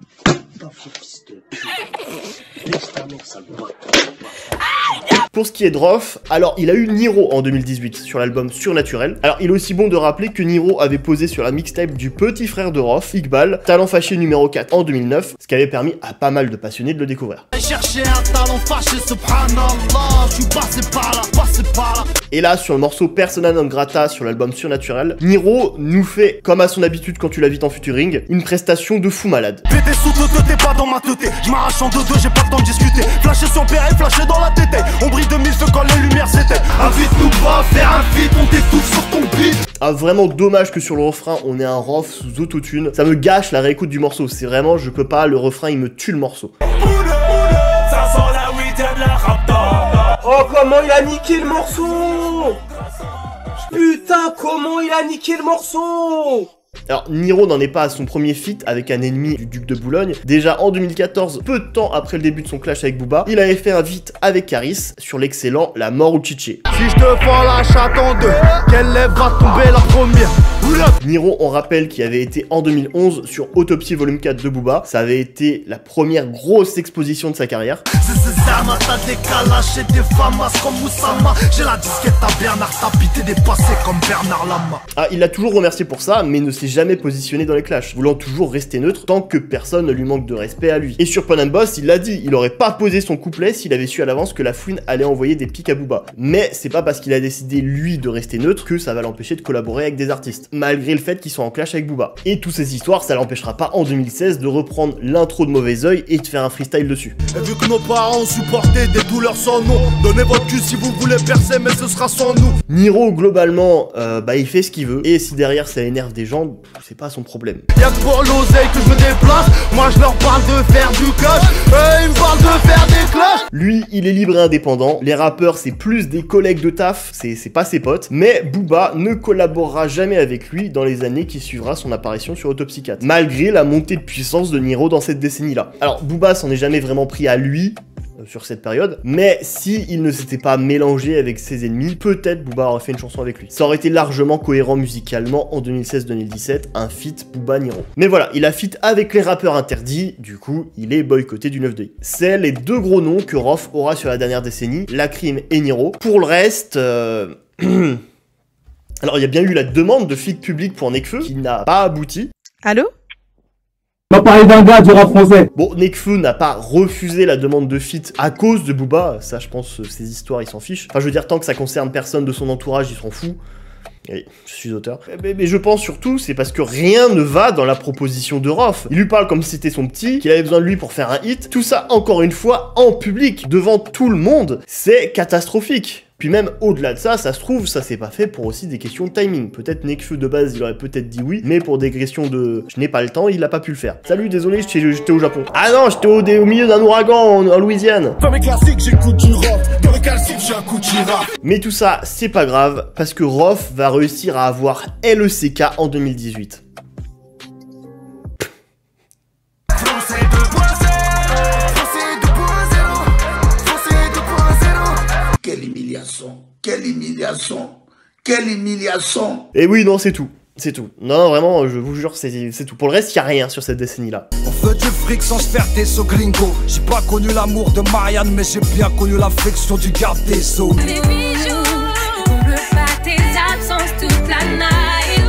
Pour ce qui est de Rof, alors il a eu Niro en 2018 sur l'album Surnaturel. Alors il est aussi bon de rappeler que Niro avait posé sur la mixtape du petit frère de Rof, Iqbal, Talent fâché numéro 4 en 2009, ce qui avait permis à pas mal de passionnés de le découvrir. Chercher un talent fâché, subhanallah, je suis passé par là. Et là, sur le morceau Persona non grata sur l'album Surnaturel, Niro nous fait, comme à son habitude quand tu l'invites en featuring, une prestation de fou malade. Pété sous t'es pas dans ma tête. Je m'arrache en deux, j'ai pas le temps de discuter. Flasher sur Perret, flasher dans la tête. On brille de mille feux quand les lumières s'éteignent. Invite-nous pas, faire un feat, on t'étouffe sur ton beat. Ah, vraiment dommage que sur le refrain, on ait un Rof sous autotune. Ça me gâche la réécoute du morceau. C'est vraiment, je peux pas, le refrain, il me tue le morceau. Ça sent la weed de la raptor. Oh, comment il a niqué le morceau! Putain, comment il a niqué le morceau! Alors, Niro n'en est pas à son premier feat avec un ennemi du duc de Boulogne. Déjà en 2014, peu de temps après le début de son clash avec Booba, il avait fait un feat avec Caris sur l'excellent La Mort ou Chiché. Si je te fends la chatte en deux, quelle lèvre va tomber la première? Niro, on rappelle qu'il avait été en 2011 sur Autopsie volume 4 de Booba. Ça avait été la première grosse exposition de sa carrière. Ah, il l'a toujours remercié pour ça, mais ne s'est jamais positionné dans les clashs, voulant toujours rester neutre tant que personne ne lui manque de respect à lui. Et sur Panam Boss, il l'a dit, il aurait pas posé son couplet s'il avait su à l'avance que la fouine allait envoyer des pics à Booba. Mais c'est pas parce qu'il a décidé lui de rester neutre que ça va l'empêcher de collaborer avec des artistes, malgré le fait qu'ils soient en clash avec Booba. Et toutes ces histoires, ça l'empêchera pas en 2016 de reprendre l'intro de Mauvais Oeil et de faire un freestyle dessus. Et vu que nos parents supportaient des douleurs sans nom, donnez votre cul si vous voulez percer, mais ce sera sans nous. Niro, globalement, il fait ce qu'il veut, et si derrière ça énerve des gens, c'est pas son problème. Y'a que pour l'oseille que je me déplace, moi je leur parle de faire du cash, eux ils me parlent de faire des clashs. Lui, il est libre et indépendant, les rappeurs c'est plus des collègues de taf, c'est pas ses potes, mais Booba ne collaborera jamais avec lui dans les années qui suivra son apparition sur Autopsie 4, malgré la montée de puissance de Niro dans cette décennie-là. Alors Booba s'en est jamais vraiment pris à lui, sur cette période, mais si il ne s'était pas mélangé avec ses ennemis, peut-être Booba aurait fait une chanson avec lui. Ça aurait été largement cohérent musicalement en 2016-2017, un feat Booba-Niro. Mais voilà, il a feat avec les rappeurs interdits, du coup, il est boycotté du 9 d'œil. C'est les deux gros noms que Rof aura sur la dernière décennie, Lacrim et Niro. Pour le reste, alors il y a bien eu la demande de feat public pour Nekfeu, qui n'a pas abouti. Allô? On va parler d'un gars du rap français. Bon, Nekfeu n'a pas refusé la demande de feat à cause de Booba, ça je pense, ces histoires, il s'en fiche. Enfin, je veux dire, tant que ça concerne personne de son entourage, il s'en fout. Oui, je suis auteur. Mais je pense surtout, c'est parce que rien ne va dans la proposition de Rof. Il lui parle comme si c'était son petit, qu'il avait besoin de lui pour faire un hit. Tout ça, encore une fois, en public, devant tout le monde. C'est catastrophique. Puis même au-delà de ça, ça se trouve, ça s'est pas fait pour aussi des questions de timing. Peut-être Nekfeu de base, il aurait peut-être dit oui, mais pour des questions de je n'ai pas le temps, il a pas pu le faire. Salut, désolé, j'étais au Japon. Ah non, j'étais au milieu d'un ouragan en Louisiane. Dans mes classiques, j'écoute du rock. Dans les classiques, j'ai un coup de girafe. Mais tout ça, c'est pas grave, parce que Rof va réussir à avoir LECK en 2018. Quelle humiliation, quelle humiliation, quelle humiliation. Et oui, non, c'est tout. C'est tout. Non, vraiment, je vous jure, c'est tout. Pour le reste, il n'y a rien sur cette décennie-là. On veut du fric sans se faire des sauts gringo. J'ai pas connu l'amour de Marianne, mais j'ai bien connu l'affection du garde des Sceaux. Des bijoux, on veut pas tes absences toute la night.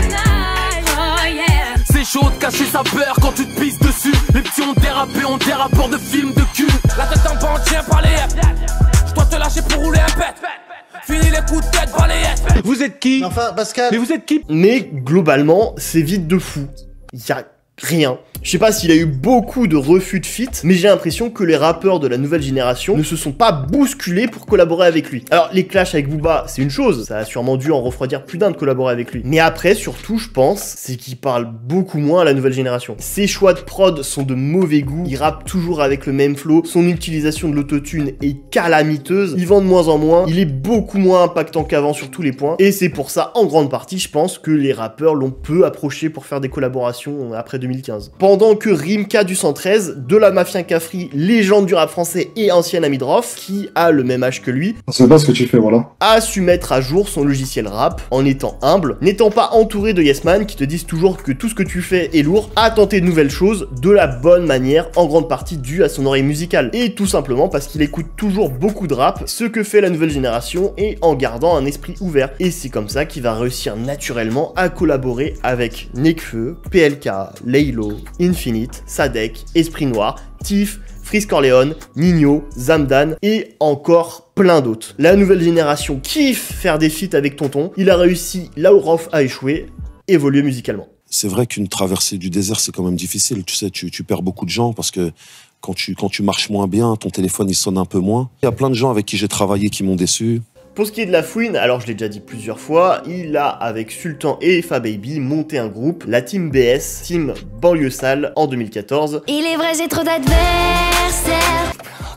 Oh yeah. C'est chaud de cacher sa peur quand tu te pisses dessus. Les petits ont dérapé, on dérape de films de cul. La tête en bande, tiens par les F. Je dois te lâcher pour rouler un pet. Fini les coups de tête, balayette. Vous êtes qui? Enfin, Pascal. Mais vous êtes qui? Mais globalement, c'est vide de fou. Il y a rien. Je sais pas s'il a eu beaucoup de refus de feat, mais j'ai l'impression que les rappeurs de la nouvelle génération ne se sont pas bousculés pour collaborer avec lui. Alors, les clashs avec Booba, c'est une chose, ça a sûrement dû en refroidir plus d'un de collaborer avec lui. Mais après, surtout, je pense, c'est qu'il parle beaucoup moins à la nouvelle génération. Ses choix de prod sont de mauvais goût, il rappe toujours avec le même flow, son utilisation de l'autotune est calamiteuse, il vend de moins en moins, il est beaucoup moins impactant qu'avant sur tous les points, et c'est pour ça, en grande partie, je pense que les rappeurs l'ont peu approché pour faire des collaborations après 2015. Pendant que Rimka du 113, de la Mafia Cafri, légende du rap français et ancienne amie de Rof, qui a le même âge que lui, c'est pas ce que tu fais, voilà, a su mettre à jour son logiciel rap en étant humble, n'étant pas entouré de yes man qui te disent toujours que tout ce que tu fais est lourd, a tenté de nouvelles choses de la bonne manière, en grande partie due à son oreille musicale, et tout simplement parce qu'il écoute toujours beaucoup de rap, ce que fait la nouvelle génération, et en gardant un esprit ouvert, et c'est comme ça qu'il va réussir naturellement à collaborer avec Nekfeu, PLK, Laylo, Infinite, Sadek, Esprit Noir, Tiff, Freeze Corleone, Nino, Zamdan et encore plein d'autres. La nouvelle génération kiffe faire des feats avec Tonton, il a réussi là où Rof a échoué, évoluer musicalement. C'est vrai qu'une traversée du désert, c'est quand même difficile, tu sais, tu perds beaucoup de gens parce que quand tu marches moins bien, ton téléphone il sonne un peu moins. Il y a plein de gens avec qui j'ai travaillé qui m'ont déçu. Pour ce qui est de la fouine, alors je l'ai déjà dit plusieurs fois, il a, avec Sultan et Fa Baby, monté un groupe, la Team BS, Team Banlieue Sale, en 2014. Il est vrai, j'ai trop d'adversaires.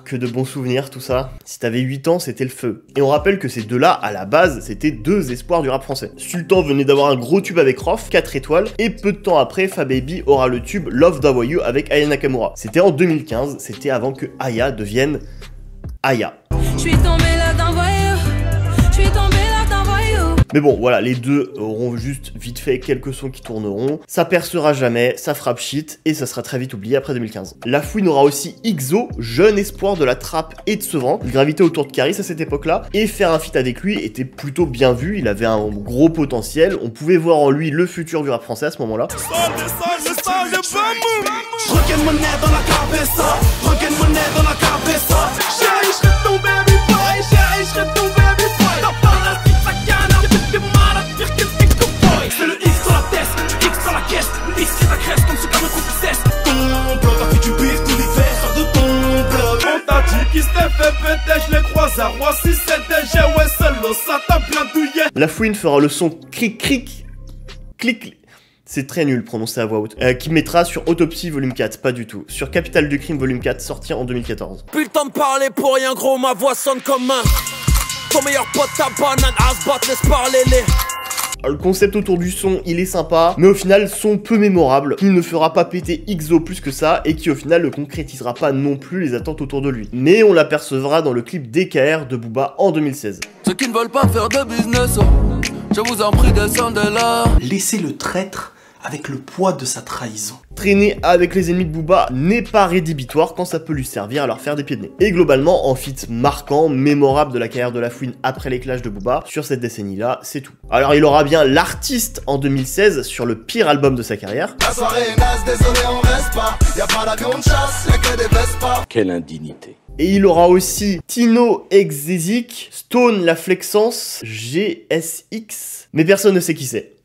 que de bons souvenirs tout ça. Si t'avais 8 ans, c'était le feu. Et on rappelle que ces deux-là, à la base, c'était deux espoirs du rap français. Sultan venait d'avoir un gros tube avec Rof, 4 étoiles, et peu de temps après, Fababy aura le tube Love Da Voyou avec Aya Nakamura. C'était en 2015, c'était avant que Aya devienne Aya. J'suis tombé là d'un voyou, j'suis tombé là d'un voyou. Mais bon, voilà, les deux auront juste vite fait quelques sons qui tourneront. Ça percera jamais, ça frappe shit, et ça sera très vite oublié après 2015. La Fouine aura aussi XO, jeune espoir de la trappe et de Sevran. Il gravitait autour de Caris à cette époque-là, et faire un feat avec lui était plutôt bien vu, il avait un gros potentiel, on pouvait voir en lui le futur du rap français à ce moment-là. Regagne monnaie dans la cabeza, regagne monnaie dans la cabeza. Chérie, j'serai ton baby boy, chérie, j'serai ton baby boy. Dans la petite sacana, y'a des malades pire que des cowboys. C'est le X dans la tête, X dans la caisse, X c'est ta graisse comme ce comme un cesse. Ton bloc a fait du bif tout l'hiver, sors de ton bloc. On t'a dit qu'il s'était fait péter, je les croise à Roissy, c'était j'ai ouais solo, ça t'a bien douillé. La Fouine fera le son cric cric, clic. C'est très nul prononcé à voix haute. Qui mettra sur Autopsie volume 4, pas du tout. Sur Capital du Crime volume 4, sorti en 2014. Plus le temps de parler pour rien gros, ma voix sonne comme un. Ton meilleur pote ta banane, Asbat, laisse parler les. Le concept autour du son, il est sympa, mais au final, son peu mémorable, qui ne fera pas péter XO plus que ça, et qui au final ne concrétisera pas non plus les attentes autour de lui. Mais on l'apercevra dans le clip DKR de Booba en 2016. Ceux qui ne veulent pas faire de business, je vous en prie descendez là. Laissez le traître avec le poids de sa trahison. Traîner avec les ennemis de Booba n'est pas rédhibitoire quand ça peut lui servir à leur faire des pieds de nez. Et globalement, en feat marquant, mémorable de la carrière de La Fouine après les clashs de Booba, sur cette décennie-là, c'est tout. Alors il aura bien l'artiste en 2016 sur le pire album de sa carrière. La soirée est naze, désolé on reste pas, y'a pas d'avion de chasse, y'a que des Vespa. Quelle indignité. Et il aura aussi Tino Exesic, Stone La Flexence, GSX, mais personne ne sait qui c'est.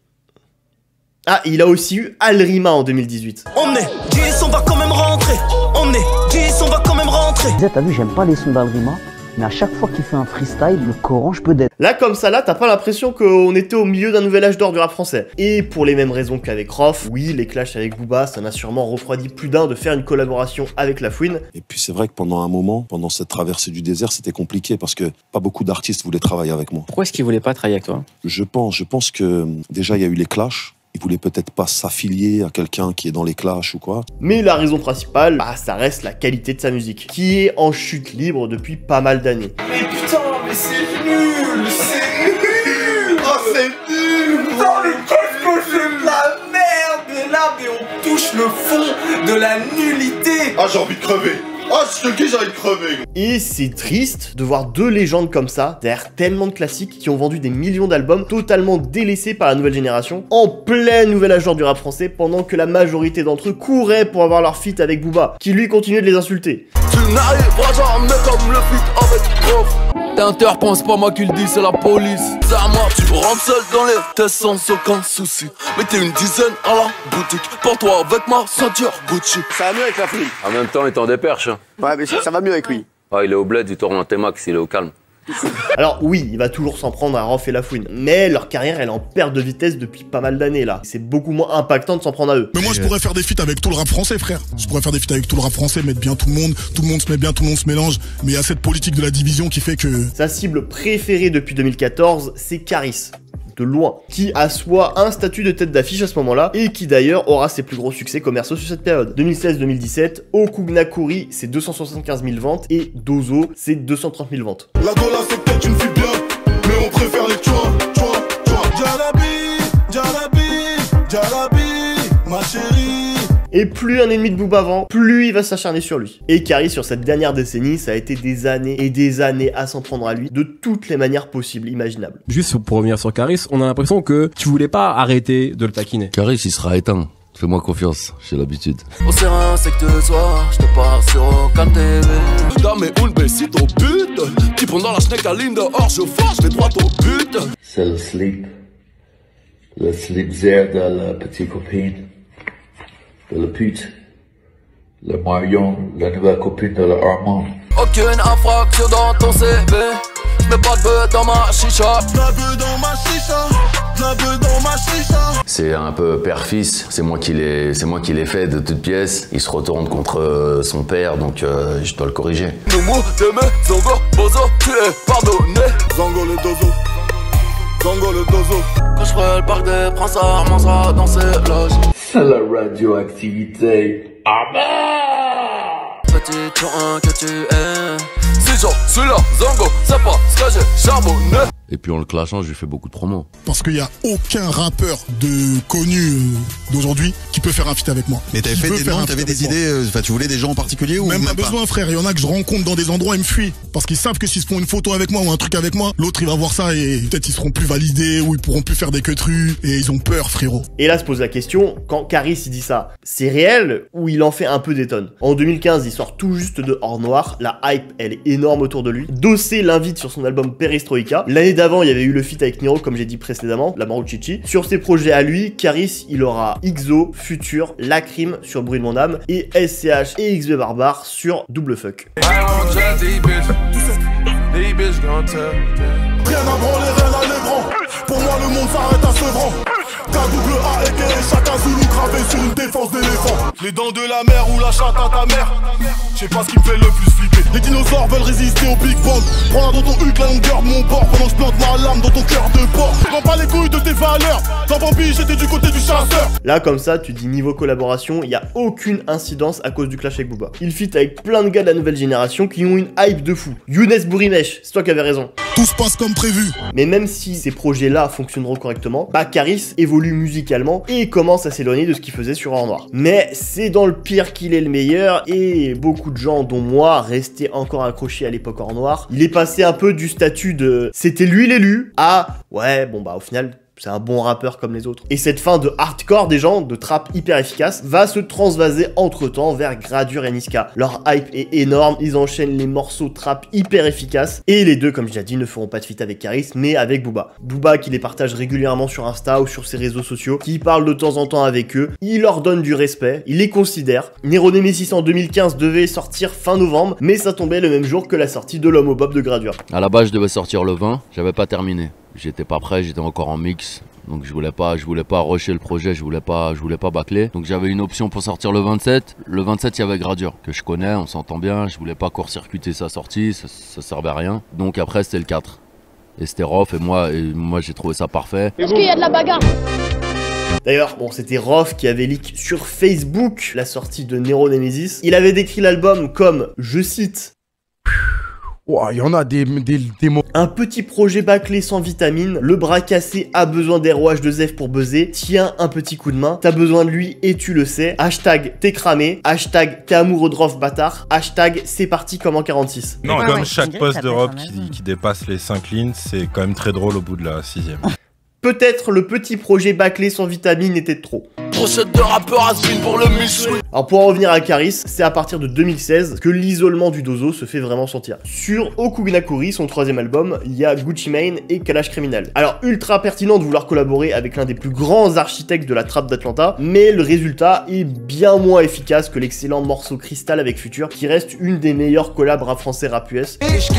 Ah, il a aussi eu Alrima en 2018. On est 10, on va quand même rentrer. On est 10, on va quand même rentrer. T'as vu, j'aime pas les sons d'Alrima, mais à chaque fois qu'il fait un freestyle, le Coran, je peux d'être. Là, comme ça, là, t'as pas l'impression qu'on était au milieu d'un nouvel âge d'or du rap français. Et pour les mêmes raisons qu'avec Rof, oui, les clashs avec Booba, ça n'a sûrement refroidi plus d'un de faire une collaboration avec La Fouine. Et puis c'est vrai que pendant un moment, pendant cette traversée du désert, c'était compliqué parce que pas beaucoup d'artistes voulaient travailler avec moi. Pourquoi est-ce qu'ils voulaient pas travailler avec toi? Je pense que déjà il y a eu les clashs. Il voulait peut-être pas s'affilier à quelqu'un qui est dans les clashs ou quoi. Mais la raison principale, bah, ça reste la qualité de sa musique, qui est en chute libre depuis pas mal d'années. Mais putain, mais c'est nul, c'est nul. Oh, c'est nul. Putain, mais qu'est-ce que c'est de la merde. Mais là, mais on touche le fond de la nullité. Ah, j'ai envie de crever. Ah, je te dis, j'ai envie de crever. Et c'est triste de voir deux légendes comme ça, derrière tellement de classiques qui ont vendu des millions d'albums, totalement délaissés par la nouvelle génération, en plein nouvel âge d'or du rap français, pendant que la majorité d'entre eux couraient pour avoir leur feat avec Booba, qui lui continuait de les insulter. Tu n'arriveras jamais comme le feat avec Rof. T'interpenses, c'est pas moi qui le dis, c'est la police. C'est à moi, tu rentres seul dans les tests sans aucun souci. Mettez une dizaine à la boutique. Pour toi avec ma ceinture Gucci. Ça va mieux avec La Fouine. En même temps, il t'en déperche. Ouais, mais ça va mieux avec lui. Ah, il est au bled, il tourne en T-Max, il est au calme. Alors oui, il va toujours s'en prendre à Rof et La Fouine, mais leur carrière elle est en perte de vitesse depuis pas mal d'années là. C'est beaucoup moins impactant de s'en prendre à eux. Mais moi je pourrais faire des feats avec tout le rap français, frère. Je pourrais faire des feats avec tout le rap français, mettre bien tout le monde se met bien, tout le monde se mélange, mais il y a cette politique de la division qui fait que... Sa cible préférée depuis 2014, c'est Caris. De loin, qui assoit un statut de tête d'affiche à ce moment-là, et qui d'ailleurs aura ses plus gros succès commerciaux sur cette période. 2016-2017, Okugnakuri, c'est 275 000 ventes, et Dozo, c'est 230 000 ventes. La Gola, c'est peut-être une fille bien, mais on préfère les tchois. Jalabi, ma chérie. Et plus un ennemi de Booba vend, plus il va s'acharner sur lui. Et Caris, sur cette dernière décennie, ça a été des années et des années à s'en prendre à lui, de toutes les manières possibles, imaginables. Juste pour revenir sur Caris, on a l'impression que tu voulais pas arrêter de le taquiner. Caris, il sera éteint. Fais-moi confiance, j'ai l'habitude. Au serein, c'est que ce soir, je te pars sur aucun TV. Dame et un besito but. Qui prend dans la schneck à ligne dehors, je force, je vais droit au but. C'est le slip zère de la petite copine. De la pute, le Marion, la nouvelle copine de la Armand. Aucune infraction dans ton CV, j'mets pas de bœuf dans ma chicha. La bœuf dans ma chicha, la bœuf dans ma chicha. C'est un peu père-fils, c'est moi qui l'ai fait de toutes pièces. Il se retourne contre son père, donc je dois le corriger. Zango, bozo, tu es pardonné. Zango le dozo, Zango le dozo. Quand je ferai le parc des princes, ça remontera dans ses loges. C'est la radioactivité. Amen. Petit tourin que tu es. Si genre, celui-là, Zango, c'est pas ce que j'ai charbonné. Et puis en le clashant, j'ai fait beaucoup de promos. Parce qu'il n'y a aucun rappeur connu d'aujourd'hui qui peut faire un feat avec moi. Mais t'avais des idées, tu voulais des gens en particulier ou même pas besoin, frère. Il y en a que je rencontre dans des endroits, ils me fuient. Parce qu'ils savent que s'ils se font une photo avec moi ou un truc avec moi, l'autre il va voir ça et peut-être ils seront plus validés ou ils pourront plus faire des queutrus et ils ont peur, frérot. Et là se pose la question, quand Caris il dit ça, c'est réel ou il en fait un peu des tonnes? En 2015, il sort tout juste de Hors Noir, la hype elle est énorme autour de lui. Dossé l'invite sur son album Perestroïka. L'année d'avant, il y avait eu le feat avec Niro, comme j'ai dit précédemment, la Maruchichi. Sur ses projets à lui, Caris, il aura XO, Futur, Lacrim sur Bruit de mon âme, et SCH et XB Barbare sur Double Fuck. Rien à branler, rien à l'écran. Pour moi le monde s'arrête à Sevran. KAA et chacun Zulu gravé sur une défense d'éléphant. Les dents de la mer ou la chatte à ta mère. Je sais pas ce qui me fait le plus flipper. Les dinosaures veulent résister au Big Bang. Prends là dans ton huc la longueur de mon bord. Pendant que je plante ma lame dans ton cœur de porc. Prends pas les couilles de tes valeurs. Dans Bambi j'étais du côté du chasseur. Là comme ça tu dis niveau collaboration, il y a aucune incidence à cause du clash avec Booba. Il feat avec plein de gars de la nouvelle génération qui ont une hype de fou. Younes Bourimesh, c'est toi qui avais raison. Tout se passe comme prévu. Mais même si ces projets là fonctionneront correctement, bah Caris évolue musicalement et commence à s'éloigner de ce qu'il faisait sur Hors Noir. Mais c'est dans le pire qu'il est le meilleur et beaucoup de gens dont moi restaient encore accrochés à l'époque Hors Noir. Il est passé un peu du statut de c'était lui l'élu à ouais bon bah au final c'est un bon rappeur comme les autres. Et cette fin de hardcore des gens, de trap hyper efficace, va se transvaser entre temps vers Gradure et Niska. Leur hype est énorme, ils enchaînent les morceaux trap hyper efficaces, et les deux, comme j'ai déjà dit, ne feront pas de feat avec Caris, mais avec Booba. Booba qui les partage régulièrement sur Insta ou sur ses réseaux sociaux, qui parle de temps en temps avec eux, il leur donne du respect, il les considère. Nero Nemesis en 2015 devait sortir fin novembre, mais ça tombait le même jour que la sortie de l'Homme au Bob de Gradure. À la base, je devais sortir le 20, j'avais pas terminé. J'étais pas prêt, j'étais encore en mix, donc je voulais pas rusher le projet, je voulais pas bâcler. Donc j'avais une option pour sortir le 27. Le 27 il y avait Gradure, que je connais, on s'entend bien, je voulais pas court-circuiter sa sortie, ça servait à rien. Donc après c'était le 4. Et c'était Rof et moi j'ai trouvé ça parfait. Est-ce qu'il y a de la bagarre? D'ailleurs, bon, c'était Rof qui avait leak sur Facebook la sortie de Nero Nemesis. Il avait décrit l'album comme, je cite, il y en a des mots. Un petit projet bâclé sans vitamine, le bras cassé a besoin des rouages de Zef pour buzzer, tiens un petit coup de main, t'as besoin de lui et tu le sais, hashtag t'es cramé, hashtag t'es amoureux de Rof bâtard, hashtag c'est parti comme en 46. Non, comme chaque post d'Europe qui dépasse les 5 lignes, c'est quand même très drôle au bout de la 6ème. Peut-être le petit projet bâclé sans vitamine était de trop. Brochette de rappeur Asbin pour le Michelin. Alors pour en revenir à Caris, c'est à partir de 2016 que l'isolement du Dozo se fait vraiment sentir. Sur Okugnakuri, son troisième album, il y a Gucci Mane et Kalash Criminal. Alors ultra pertinent de vouloir collaborer avec l'un des plus grands architectes de la trappe d'Atlanta, mais le résultat est bien moins efficace que l'excellent morceau Crystal avec Future, qui reste une des meilleures collabs rap français rap US.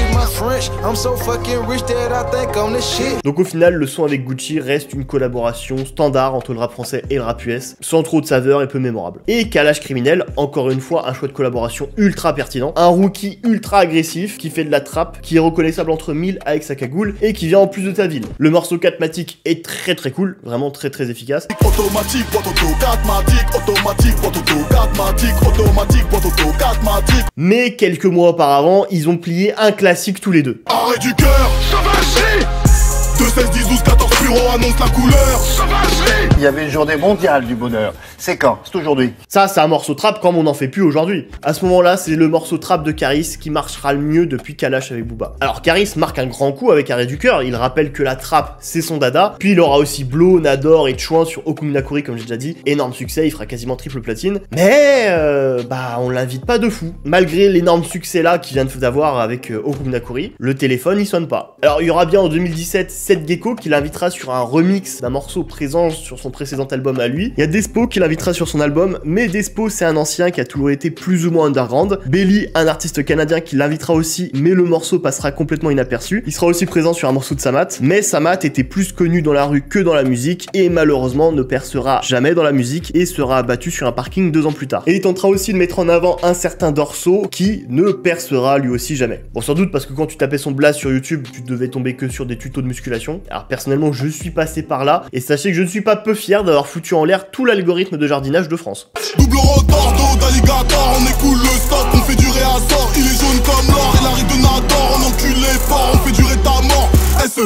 Donc au final, le son avec Gucci reste une collaboration standard entre le rap français et le rap US, sans trop de saveur et peu mémorable. Et Kalash Criminel, encore une fois un choix de collaboration ultra pertinent, un rookie ultra agressif qui fait de la trappe, qui est reconnaissable entre mille avec sa cagoule et qui vient en plus de ta ville. Le morceau 4matic est très cool, vraiment très efficace. Automatique, boîte auto, 4matic, automatique, boîte auto, 4matic, automatique, boîte auto, 4matic. Mais quelques mois auparavant, ils ont plié un classique tous les deux. Arrêt du cœur, sauvagerie. 2, 16, 10, 12, 14 bureaux annonce la couleur. Sauvagerie. Il y avait une journée mondiale du bonheur. C'est quand? C'est aujourd'hui. Ça, c'est un morceau trap comme on n'en fait plus aujourd'hui. À ce moment-là, c'est le morceau trap de Caris qui marchera le mieux depuis Kalash avec Booba. Alors Caris marque un grand coup avec Arrêt du cœur, il rappelle que la trappe, c'est son dada. Puis il aura aussi Blow, Nador et Chouin sur Okugnakuri comme j'ai déjà dit. Énorme succès, il fera quasiment triple platine. Mais, on l'invite pas de fou. Malgré l'énorme succès là qu'il vient d'avoir avec Okugnakuri, le téléphone il sonne pas. Alors il y aura bien en 2017 Seth Gecko qui l'invitera sur un remix d'un morceau présent sur son son précédent album à lui. Il y a Despo qui l'invitera sur son album, mais Despo c'est un ancien qui a toujours été plus ou moins underground. Belly, un artiste canadien qui l'invitera aussi, mais le morceau passera complètement inaperçu. Il sera aussi présent sur un morceau de Samat, mais Samat était plus connu dans la rue que dans la musique, et malheureusement ne percera jamais dans la musique et sera abattu sur un parking 2 ans plus tard. Et il tentera aussi de mettre en avant un certain Dorso qui ne percera lui aussi jamais. Bon, sans doute parce que quand tu tapais son blast sur YouTube, tu devais tomber que sur des tutos de musculation. Alors personnellement, je suis passé par là, et sachez que je ne suis pas peu fier d'avoir foutu en l'air tout l'algorithme de jardinage de France. Double retardo d'alligator, on écoule le stock, on fait durer à sort, il est jaune comme l'or, il arrive de Nador, on encule les forts, on fait durer ta mort, SE.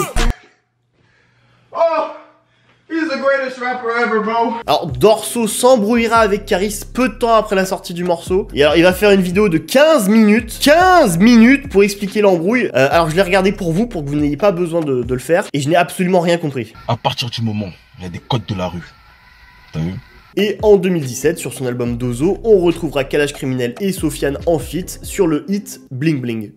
Oh, he's the greatest rapper ever, bro. Alors Dorso s'embrouillera avec Caris peu de temps après la sortie du morceau. Et alors il va faire une vidéo de 15 minutes pour expliquer l'embrouille. Alors je l'ai regardé pour vous, pour que vous n'ayez pas besoin de le faire. Et je n'ai absolument rien compris. À partir du moment où il y a des codes de la rue, t'as vu? Et en 2017, sur son album Dozo, on retrouvera Kalash Criminel et Sofiane en feat sur le hit Bling Bling.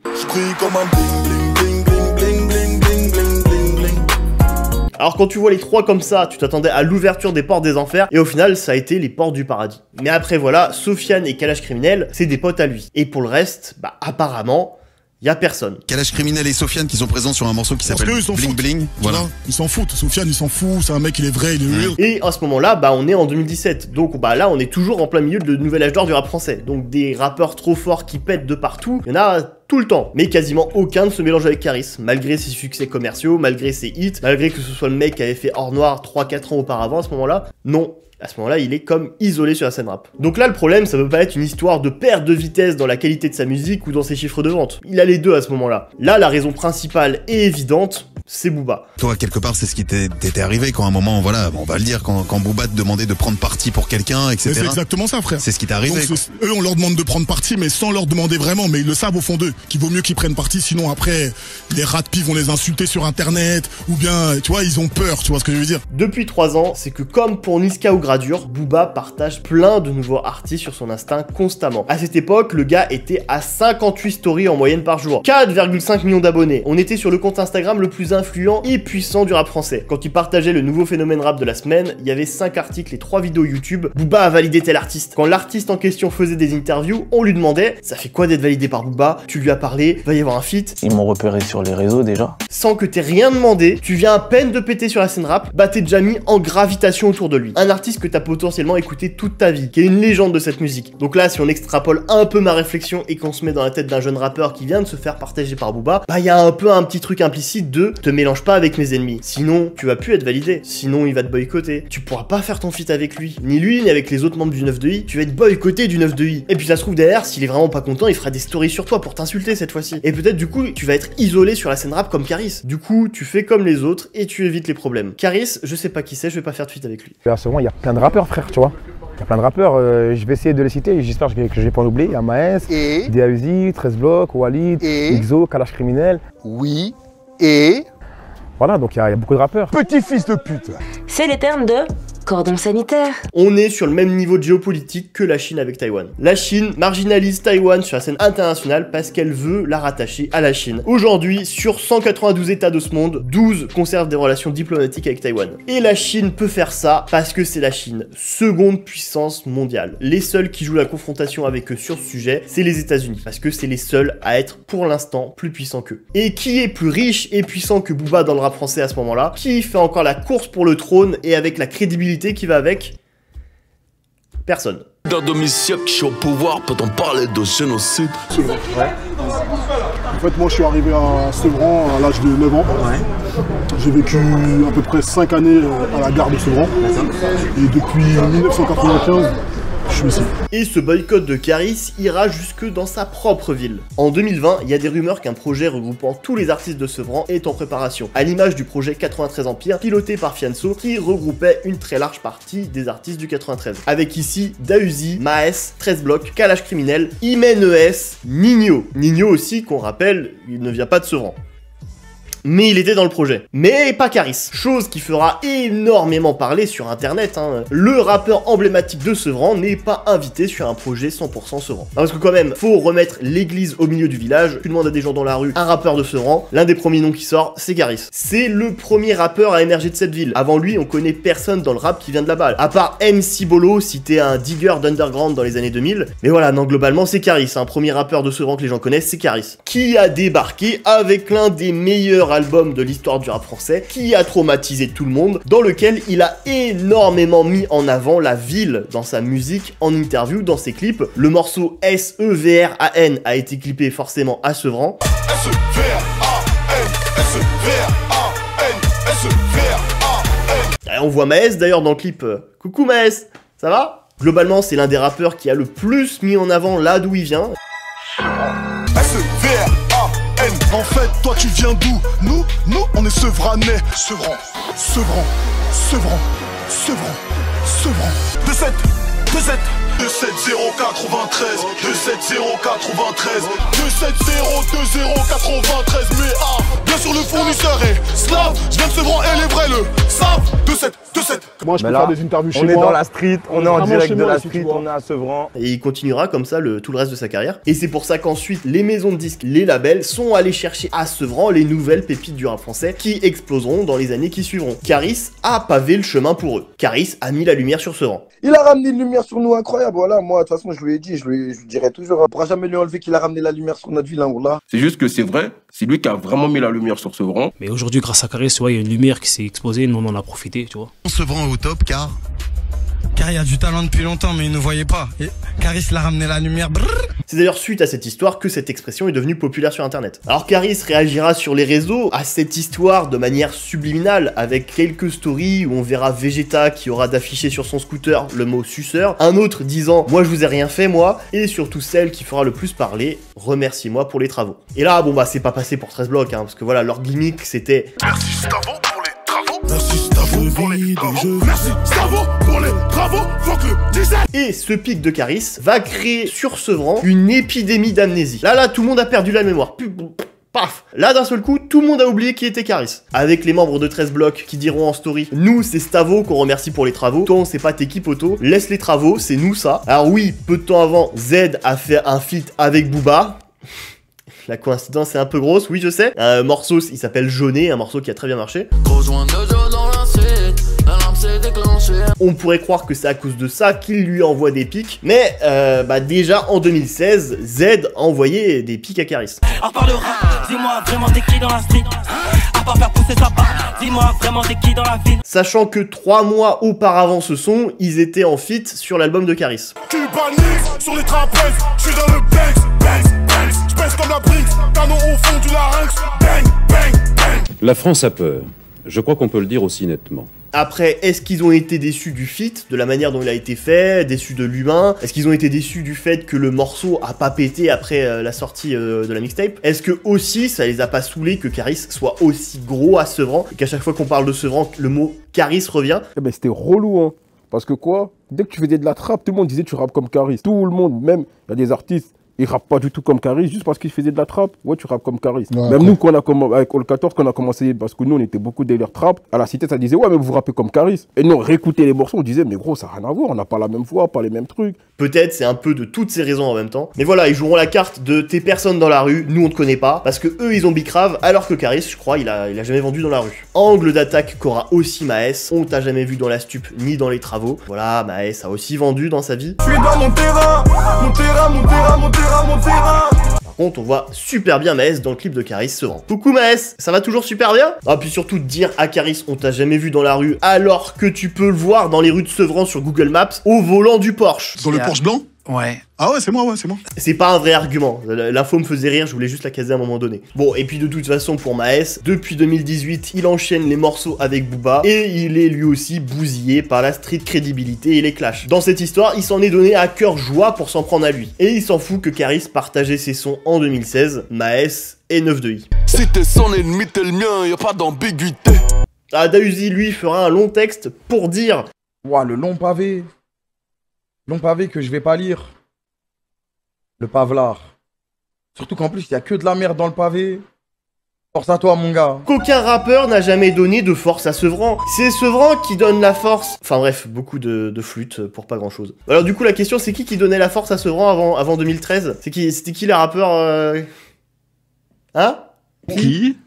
Alors quand tu vois les trois comme ça, tu t'attendais à l'ouverture des portes des enfers, et au final, ça a été les portes du paradis. Mais après voilà, Sofiane et Kalash Criminel, c'est des potes à lui. Et pour le reste, bah apparemment, y a personne. Kalash Criminel et Sofiane qui sont présents sur un morceau qui s'appelle Bling Bling. Voilà. Ils s'en foutent. Sofiane, il s'en fout. C'est un mec, il est vrai, il est real. Et à ce moment-là, bah on est en 2017. Donc bah là, on est toujours en plein milieu de nouvel âge d'or du rap français. Donc des rappeurs trop forts qui pètent de partout, il y en a tout le temps. Mais quasiment aucun ne se mélange avec Caris, malgré ses succès commerciaux, malgré ses hits, malgré que ce soit le mec qui avait fait Or Noir 3-4 ans auparavant à ce moment-là. Non. À ce moment-là, il est comme isolé sur la scène rap. Donc là, le problème, ça peut pas être une histoire de perte de vitesse dans la qualité de sa musique ou dans ses chiffres de vente. Il a les deux à ce moment-là. Là, la raison principale et évidente, c'est Booba. Toi, quelque part, c'est ce qui t'était arrivé quand à un moment, voilà, on va le dire, quand Booba te demandait de prendre parti pour quelqu'un, etc. C'est exactement ça, frère. C'est ce qui t'est arrivé. Donc, eux, on leur demande de prendre parti, mais sans leur demander vraiment. Mais ils le savent au fond d'eux, qu'il vaut mieux qu'ils prennent parti, sinon après, les rats de pie vont les insulter sur Internet, ou bien, tu vois, ils ont peur, tu vois ce que je veux dire. Depuis 3 ans, c'est que comme pour Niska ou Gradure, Booba partage plein de nouveaux artistes sur son Instinct constamment. À cette époque, le gars était à 58 stories en moyenne par jour, 4,5 millions d'abonnés. On était sur le compte Instagram le plus influent et puissant du rap français. Quand il partageait le nouveau phénomène rap de la semaine, il y avait 5 articles et 3 vidéos YouTube. Booba a validé tel artiste. Quand l'artiste en question faisait des interviews, on lui demandait « Ça fait quoi d'être validé par Booba? Tu lui as parlé? Va y avoir un feat ?» Ils m'ont repéré sur les réseaux déjà. Sans que t'aies rien demandé, tu viens à peine de péter sur la scène rap, bah t'es déjà mis en gravitation autour de lui. Un artiste que t'as potentiellement écouté toute ta vie, qui est une légende de cette musique. Donc là, si on extrapole un peu ma réflexion et qu'on se met dans la tête d'un jeune rappeur qui vient de se faire partager par Booba, bah il y a un peu un petit truc implicite de te mélange pas avec mes ennemis. Sinon, tu vas plus être validé. Sinon, il va te boycotter. Tu pourras pas faire ton feat avec lui. Ni lui, ni avec les autres membres du 9-2i. Tu vas être boycotté du 9-2i. Et puis ça se trouve derrière, s'il est vraiment pas content, il fera des stories sur toi pour t'insulter cette fois-ci. Et peut-être du coup, tu vas être isolé sur la scène rap comme Caris. Du coup, tu fais comme les autres et tu évites les problèmes. Caris, je sais pas qui c'est, je vais pas faire de feat avec lui. En ce moment, il y a plein de rappeurs, frère, tu vois. Il y a plein de rappeurs, je vais essayer de les citer, j'espère que je vais pas en oublier. Il y a Maes, DAUZI, 13 Blocs, Walid, Exo, Kalash Criminel. Oui, et... Voilà, donc il y a beaucoup de rappeurs. Petit fils de pute. C'est les termes de cordon sanitaire. On est sur le même niveau de géopolitique que la Chine avec Taïwan. La Chine marginalise Taïwan sur la scène internationale parce qu'elle veut la rattacher à la Chine. Aujourd'hui, sur 192 états de ce monde, 12 conservent des relations diplomatiques avec Taïwan. Et la Chine peut faire ça parce que c'est la Chine, seconde puissance mondiale. Les seuls qui jouent la confrontation avec eux sur ce sujet, c'est les États-Unis, parce que c'est les seuls à être pour l'instant plus puissants qu'eux. Et qui est plus riche et puissant que Booba dans le rap français à ce moment-là? Qui fait encore la course pour le trône et avec la crédibilité qui va avec? Personne. D'un demi-siècle, je suis au pouvoir, peut-on parler de génocide? Ouais. En fait, moi, je suis arrivé à Sevran à l'âge de 9 ans. Ouais. J'ai vécu à peu près 5 années à la gare de Sevran. Et depuis 1995, je suis ici. Et ce boycott de Caris ira jusque dans sa propre ville. En 2020, il y a des rumeurs qu'un projet regroupant tous les artistes de Sevran est en préparation, à l'image du projet 93 Empire, piloté par Fianso, qui regroupait une très large partie des artistes du 93. Avec ici DAUZI, Maes, 13 Blocs, Kalash Criminel, Imen ES, Nino. Nino aussi, qu'on rappelle, il ne vient pas de Sevran. mais il était dans le projet. Mais pas Caris, chose qui fera énormément parler sur internet, hein. Le rappeur emblématique de Sevran n'est pas invité sur un projet 100% Sevran. Parce que quand même, faut remettre l'église au milieu du village, tu demandes à des gens dans la rue un rappeur de Sevran, l'un des premiers noms qui sort, c'est Caris. C'est le premier rappeur à émerger de cette ville. Avant lui, on connaît personne dans le rap qui vient de là-bas, à part MC Bolo, cité un digger d'underground dans les années 2000, mais voilà, non, globalement, c'est Caris, un premier rappeur de Sevran que les gens connaissent, c'est Caris, qui a débarqué avec l'un des meilleurs albums de l'histoire du rap français, qui a traumatisé tout le monde, dans lequel il a énormément mis en avant la ville dans sa musique, en interview, dans ses clips. Le morceau SEVRAN a été clippé forcément à Sevran. Et on voit Maes d'ailleurs dans le clip. Coucou Maes, ça va? Globalement, c'est l'un des rappeurs qui a le plus mis en avant là d'où il vient. En fait, toi tu viens d'où? Nous, on est Sevranais. Sevran. 27093, 27093, 2702093, mais bien sûr le fournisseur est slave, je viens de Sevran et les vrais le savent, 27. Moi je peux faire des interviews chez moi. On est dans la street, on est en direct de la street, on est à Sevran. Et il continuera comme ça tout le reste de sa carrière. Et c'est pour ça qu'ensuite les maisons de disques, les labels sont allés chercher à Sevran les nouvelles pépites du rap français qui exploseront dans les années qui suivront. Caris a pavé le chemin pour eux. Caris a mis la lumière sur Sevran. Il a ramené une lumière sur nous incroyable, voilà, moi de toute façon je lui ai dit, je lui dirai toujours, on pourra jamais lui enlever qu'il a ramené la lumière sur notre ville, hein, voilà. C'est juste que c'est vrai, c'est lui qui a vraiment mis la lumière sur Sevran. Mais aujourd'hui grâce à Caris, il y a une lumière qui s'est exposée, nous on en a profité, tu vois. Sevran est au top car il y a du talent depuis longtemps mais il ne voyait pas. Et Caris l'a ramené la lumière. C'est d'ailleurs suite à cette histoire que cette expression est devenue populaire sur internet. Alors Caris réagira sur les réseaux à cette histoire de manière subliminale avec quelques stories où on verra Vegeta qui aura d'afficher sur son scooter le mot suceur, un autre disant moi je vous ai rien fait moi, et surtout celle qui fera le plus parler, remerciez-moi pour les travaux. Et là bon bah c'est pas passé pour 13 blocs hein, parce que voilà leur gimmick c'était merci Stavo pour les travaux, merci Stavo pour les travaux, merci Stavo pour les travaux, faut que le diesel. Et ce pic de Caris va créer sur Sevran une épidémie d'amnésie. Là tout le monde a perdu la mémoire. Paf! Là d'un seul coup, tout le monde a oublié qui était Caris. Avec les membres de 13 blocs qui diront en story, nous c'est Stavo qu'on remercie pour les travaux, toi on sait pas t'es qui poteau, laisse les travaux, c'est nous ça. Alors oui, peu de temps avant, Z a fait un feat avec Booba. La coïncidence est un peu grosse, oui je sais. Un morceau, il s'appelle Jaunet, un morceau qui a très bien marché. On pourrait croire que c'est à cause de ça qu'il lui envoie des pics, mais déjà en 2016, Z a envoyé des pics à Caris. À part le rap, dis-moi vraiment t'es qui dans la street? À part faire pousser sa barre, dis-moi vraiment t'es qui dans la ville? Sachant que 3 mois auparavant ce son, ils étaient en feat sur l'album de Caris. Cubanise sur les trapèzes, je suis dans le banks, je pèse comme la Brinks, canon au fond du larynx, bang. La France a peur. Je crois qu'on peut le dire aussi nettement. Après, est-ce qu'ils ont été déçus du feat, de la manière dont il a été fait, déçus de l'humain? Est-ce qu'ils ont été déçus du fait que le morceau a pas pété après la sortie de la mixtape? Est-ce que aussi, ça les a pas saoulés que Caris soit aussi gros à Sevran, et qu'à chaque fois qu'on parle de Sevran, le mot Caris revient? Eh ben c'était relou, hein. Parce que quoi? Dès que tu faisais de la trappe, tout le monde disait tu rappes comme Caris. Tout le monde, même, il y a des artistes, ils rappent pas du tout comme Caris, juste parce qu'ils faisaient de la trappe. Ouais, tu rappes comme Caris. Ouais, même nous, quand on a avec All 14, quand on a commencé, parce que nous, on était beaucoup délire trap, à la cité, ça disait, ouais, mais vous rappez comme Caris. Et nous, on réécoutait les morceaux, on disait, mais gros, ça n'a rien à voir, on n'a pas la même voix, pas les mêmes trucs. Peut-être c'est un peu de toutes ces raisons en même temps. Mais voilà, ils joueront la carte de t'es personne dans la rue, nous on te connaît pas, parce que eux ils ont bicrave, alors que Caris, je crois, il a jamais vendu dans la rue. Angle d'attaque qu'aura aussi Maes, on t'a jamais vu dans la stup ni dans les travaux. Voilà, Maes a aussi vendu dans sa vie. Je suis dans mon terrain. Par contre, on voit super bien Maes dans le clip de Caris Sevran. Coucou Maes, ça va toujours super bien? Ah, puis surtout dire à Caris, on t'a jamais vu dans la rue, alors que tu peux le voir dans les rues de Sevran sur Google Maps, au volant du Porsche. Dans le Porsche blanc? Ouais. Ah ouais, c'est moi, c'est moi. C'est pas un vrai argument, l'info me faisait rire, je voulais juste la caser à un moment donné. Bon, et puis de toute façon pour Maes, depuis 2018, il enchaîne les morceaux avec Booba, et il est lui aussi bousillé par la street crédibilité et les clashs. Dans cette histoire, il s'en est donné à cœur joie pour s'en prendre à lui. Et il s'en fout que Caris partageait ses sons en 2016, Maes et 9 de I. Si t'es son ennemi, t'es le mien, y a pas d'ambiguïté. Ah, Dausi, lui, fera un long texte pour dire... Ouah, le long pavé. Long pavé que je vais pas lire. Le pavelard. Surtout qu'en plus, il y a que de la merde dans le pavé. Force à toi, mon gars. Qu'aucun rappeur n'a jamais donné de force à Sevran. C'est Sevran qui donne la force. Enfin bref, beaucoup de flûte pour pas grand chose. Alors du coup, la question c'est qui donnait la force à Sevran avant 2013? C'était qui les rappeurs Hein? Qui?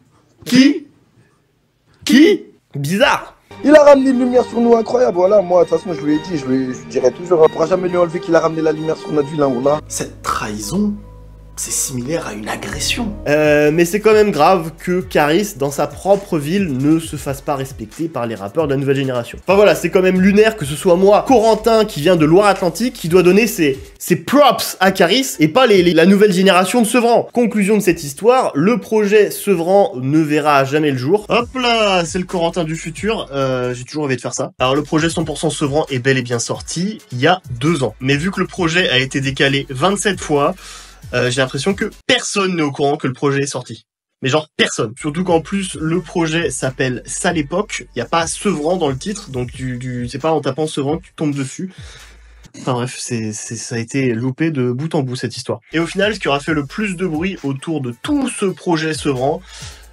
Bizarre. Il a ramené une lumière sur nous incroyable, voilà, moi de toute façon je lui ai dit, je lui dirai toujours, on pourra jamais lui enlever qu'il a ramené la lumière sur notre vie là où on a. Cette trahison, c'est similaire à une agression. Mais c'est quand même grave que Caris, dans sa propre ville, ne se fasse pas respecter par les rappeurs de la nouvelle génération. Enfin voilà, c'est quand même lunaire que ce soit moi, Corentin, qui vient de Loire-Atlantique, qui doit donner ses props à Caris, et pas la nouvelle génération de Sevran. Conclusion de cette histoire, le projet Sevran ne verra jamais le jour. Hop là, c'est le Corentin du futur, j'ai toujours rêvé de faire ça. Alors le projet 100% Sevran est bel et bien sorti il y a 2 ans. Mais vu que le projet a été décalé 27 fois, j'ai l'impression que personne n'est au courant que le projet est sorti. Mais genre personne. Surtout qu'en plus, le projet s'appelle Sale Époque. Il n'y a pas Sevran dans le titre, donc c'est pas en tapant Sevran que tu tombes dessus. Enfin bref, ça a été loupé de bout en bout cette histoire. Et au final, ce qui aura fait le plus de bruit autour de tout ce projet Sevran,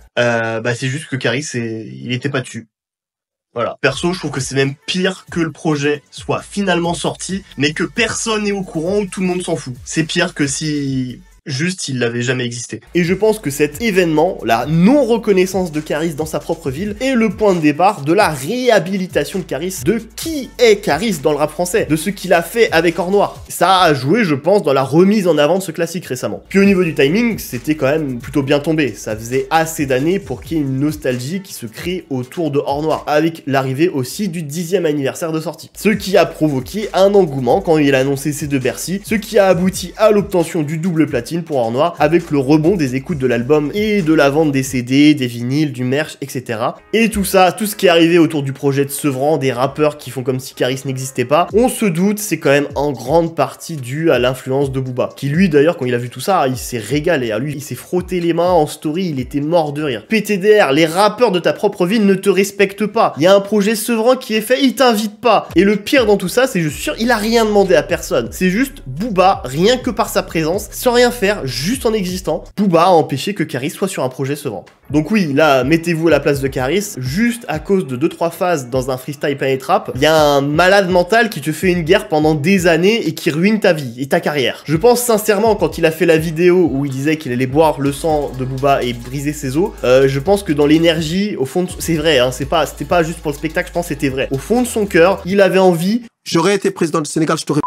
c'est juste que Caris, il était pas dessus. Voilà. Perso, je trouve que c'est même pire que le projet soit finalement sorti, mais que personne n'est au courant ou tout le monde s'en fout. C'est pire que si juste il n'avait jamais existé. Et je pense que cet événement, la non-reconnaissance de Caris dans sa propre ville, est le point de départ de la réhabilitation de Caris, de qui est Caris dans le rap français, de ce qu'il a fait avec Or Noir. Ça a joué, je pense, dans la remise en avant de ce classique récemment. Puis au niveau du timing, c'était quand même plutôt bien tombé. Ça faisait assez d'années pour qu'il y ait une nostalgie qui se crée autour de Or Noir, avec l'arrivée aussi du 10e anniversaire de sortie. Ce qui a provoqué un engouement quand il a annoncé C2 Bercy, ce qui a abouti à l'obtention du double platine pour Or Noir, avec le rebond des écoutes de l'album et de la vente des CD, des vinyles, du merch, etc. Et tout ça, tout ce qui est arrivé autour du projet de Sevran, des rappeurs qui font comme si Caris n'existait pas, on se doute, c'est quand même en grande partie dû à l'influence de Booba, qui lui d'ailleurs, quand il a vu tout ça, il s'est régalé, lui il s'est frotté les mains en story, il était mort de rire. PTDR, les rappeurs de ta propre ville ne te respectent pas, il y a un projet Sevran qui est fait, ils t'invitent pas. Et le pire dans tout ça, c'est je suis sûr, il a rien demandé à personne, c'est juste Booba, rien que par sa présence, sans rien faire, juste en existant, Booba a empêché que Caris soit sur un projet Sevran. Donc oui, là, mettez-vous à la place de Caris, juste à cause de 2-3 phases dans un freestyle Planet Rap, il y a un malade mental qui te fait une guerre pendant des années et qui ruine ta vie et ta carrière. Je pense sincèrement, quand il a fait la vidéo où il disait qu'il allait boire le sang de Booba et briser ses os, je pense que dans l'énergie, au fond, c'est vrai, hein, c'était pas juste pour le spectacle, je pense que c'était vrai. Au fond de son cœur, il avait envie... J'aurais été président du Sénégal, je t'aurais...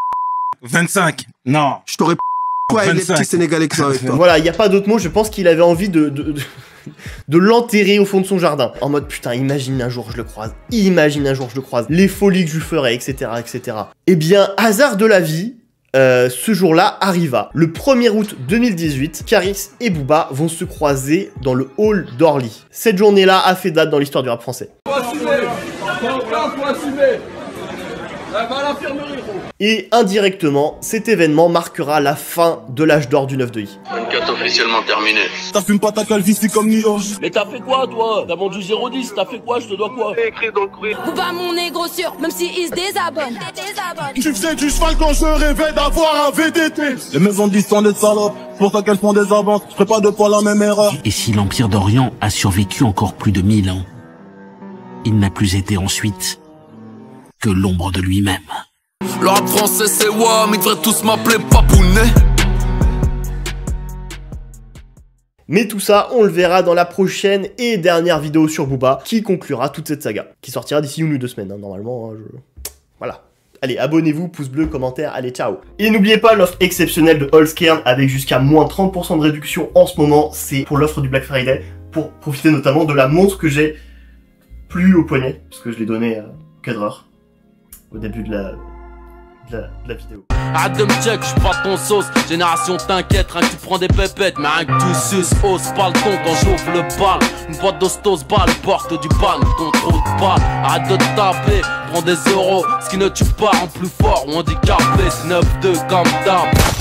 25. Non. Je t'aurais... Ouais, les petits Sénégalais qui sont avec toi. Voilà, il n'y a pas d'autre mot, je pense qu'il avait envie de l'enterrer au fond de son jardin. En mode, putain, imagine un jour je le croise, les folies que je lui ferais, etc., etc. Eh bien, hasard de la vie, ce jour-là arriva. Le 1er août 2018, Caris et Booba vont se croiser dans le hall d'Orly. Cette journée-là a fait date dans l'histoire du rap français. Et indirectement, cet événement marquera la fin de l'âge d'or du 9 de I. 24 officiellement terminé. T'affumes pas ta calvitie comme Nioche. Mais t'as fait quoi toi? T'as vendu 0,10, t'as fait quoi? Je te dois quoi? Écrit dans le courrier. Booba mon négro sûr, même si il se désabonne. Tu faisais du cheval quand je rêvais d'avoir un VDT. Les maisons disent sont des salopes, c'est pour ça qu'elles font des avances. Je ferai pas de fois la même erreur. Et si l'Empire d'Orient a survécu encore plus de 1000 ans, il n'a plus été ensuite que l'ombre de lui-même. Le rap français c'est WAM, ils devraient tous m'appeler Papounet. Mais tout ça, on le verra dans la prochaine et dernière vidéo sur Booba, qui conclura toute cette saga, qui sortira d'ici 1 ou 2 semaines, hein, normalement, voilà. Allez, abonnez-vous, pouce bleu, commentaire, allez, ciao. Et n'oubliez pas l'offre exceptionnelle de Holzkern, avec jusqu'à moins 30% de réduction en ce moment, c'est pour l'offre du Black Friday, pour profiter notamment de la montre que j'ai plus au poignet, parce que je l'ai donnée à cadreur au début de la vidéo. Arrête de me check, j'suis pas ton sauce. Génération t'inquiète, rien que tu prends des pépettes. Mais rien que tu suces, ose pas le ton quand j'ouvre le bal. Une boîte d'ostos balle, porte du ban, ton trop de balles. Arrête de te taper, prends des euros. Ce qui ne tue pas rend plus fort ou handicapé, c'est 9-2 comme d'hab.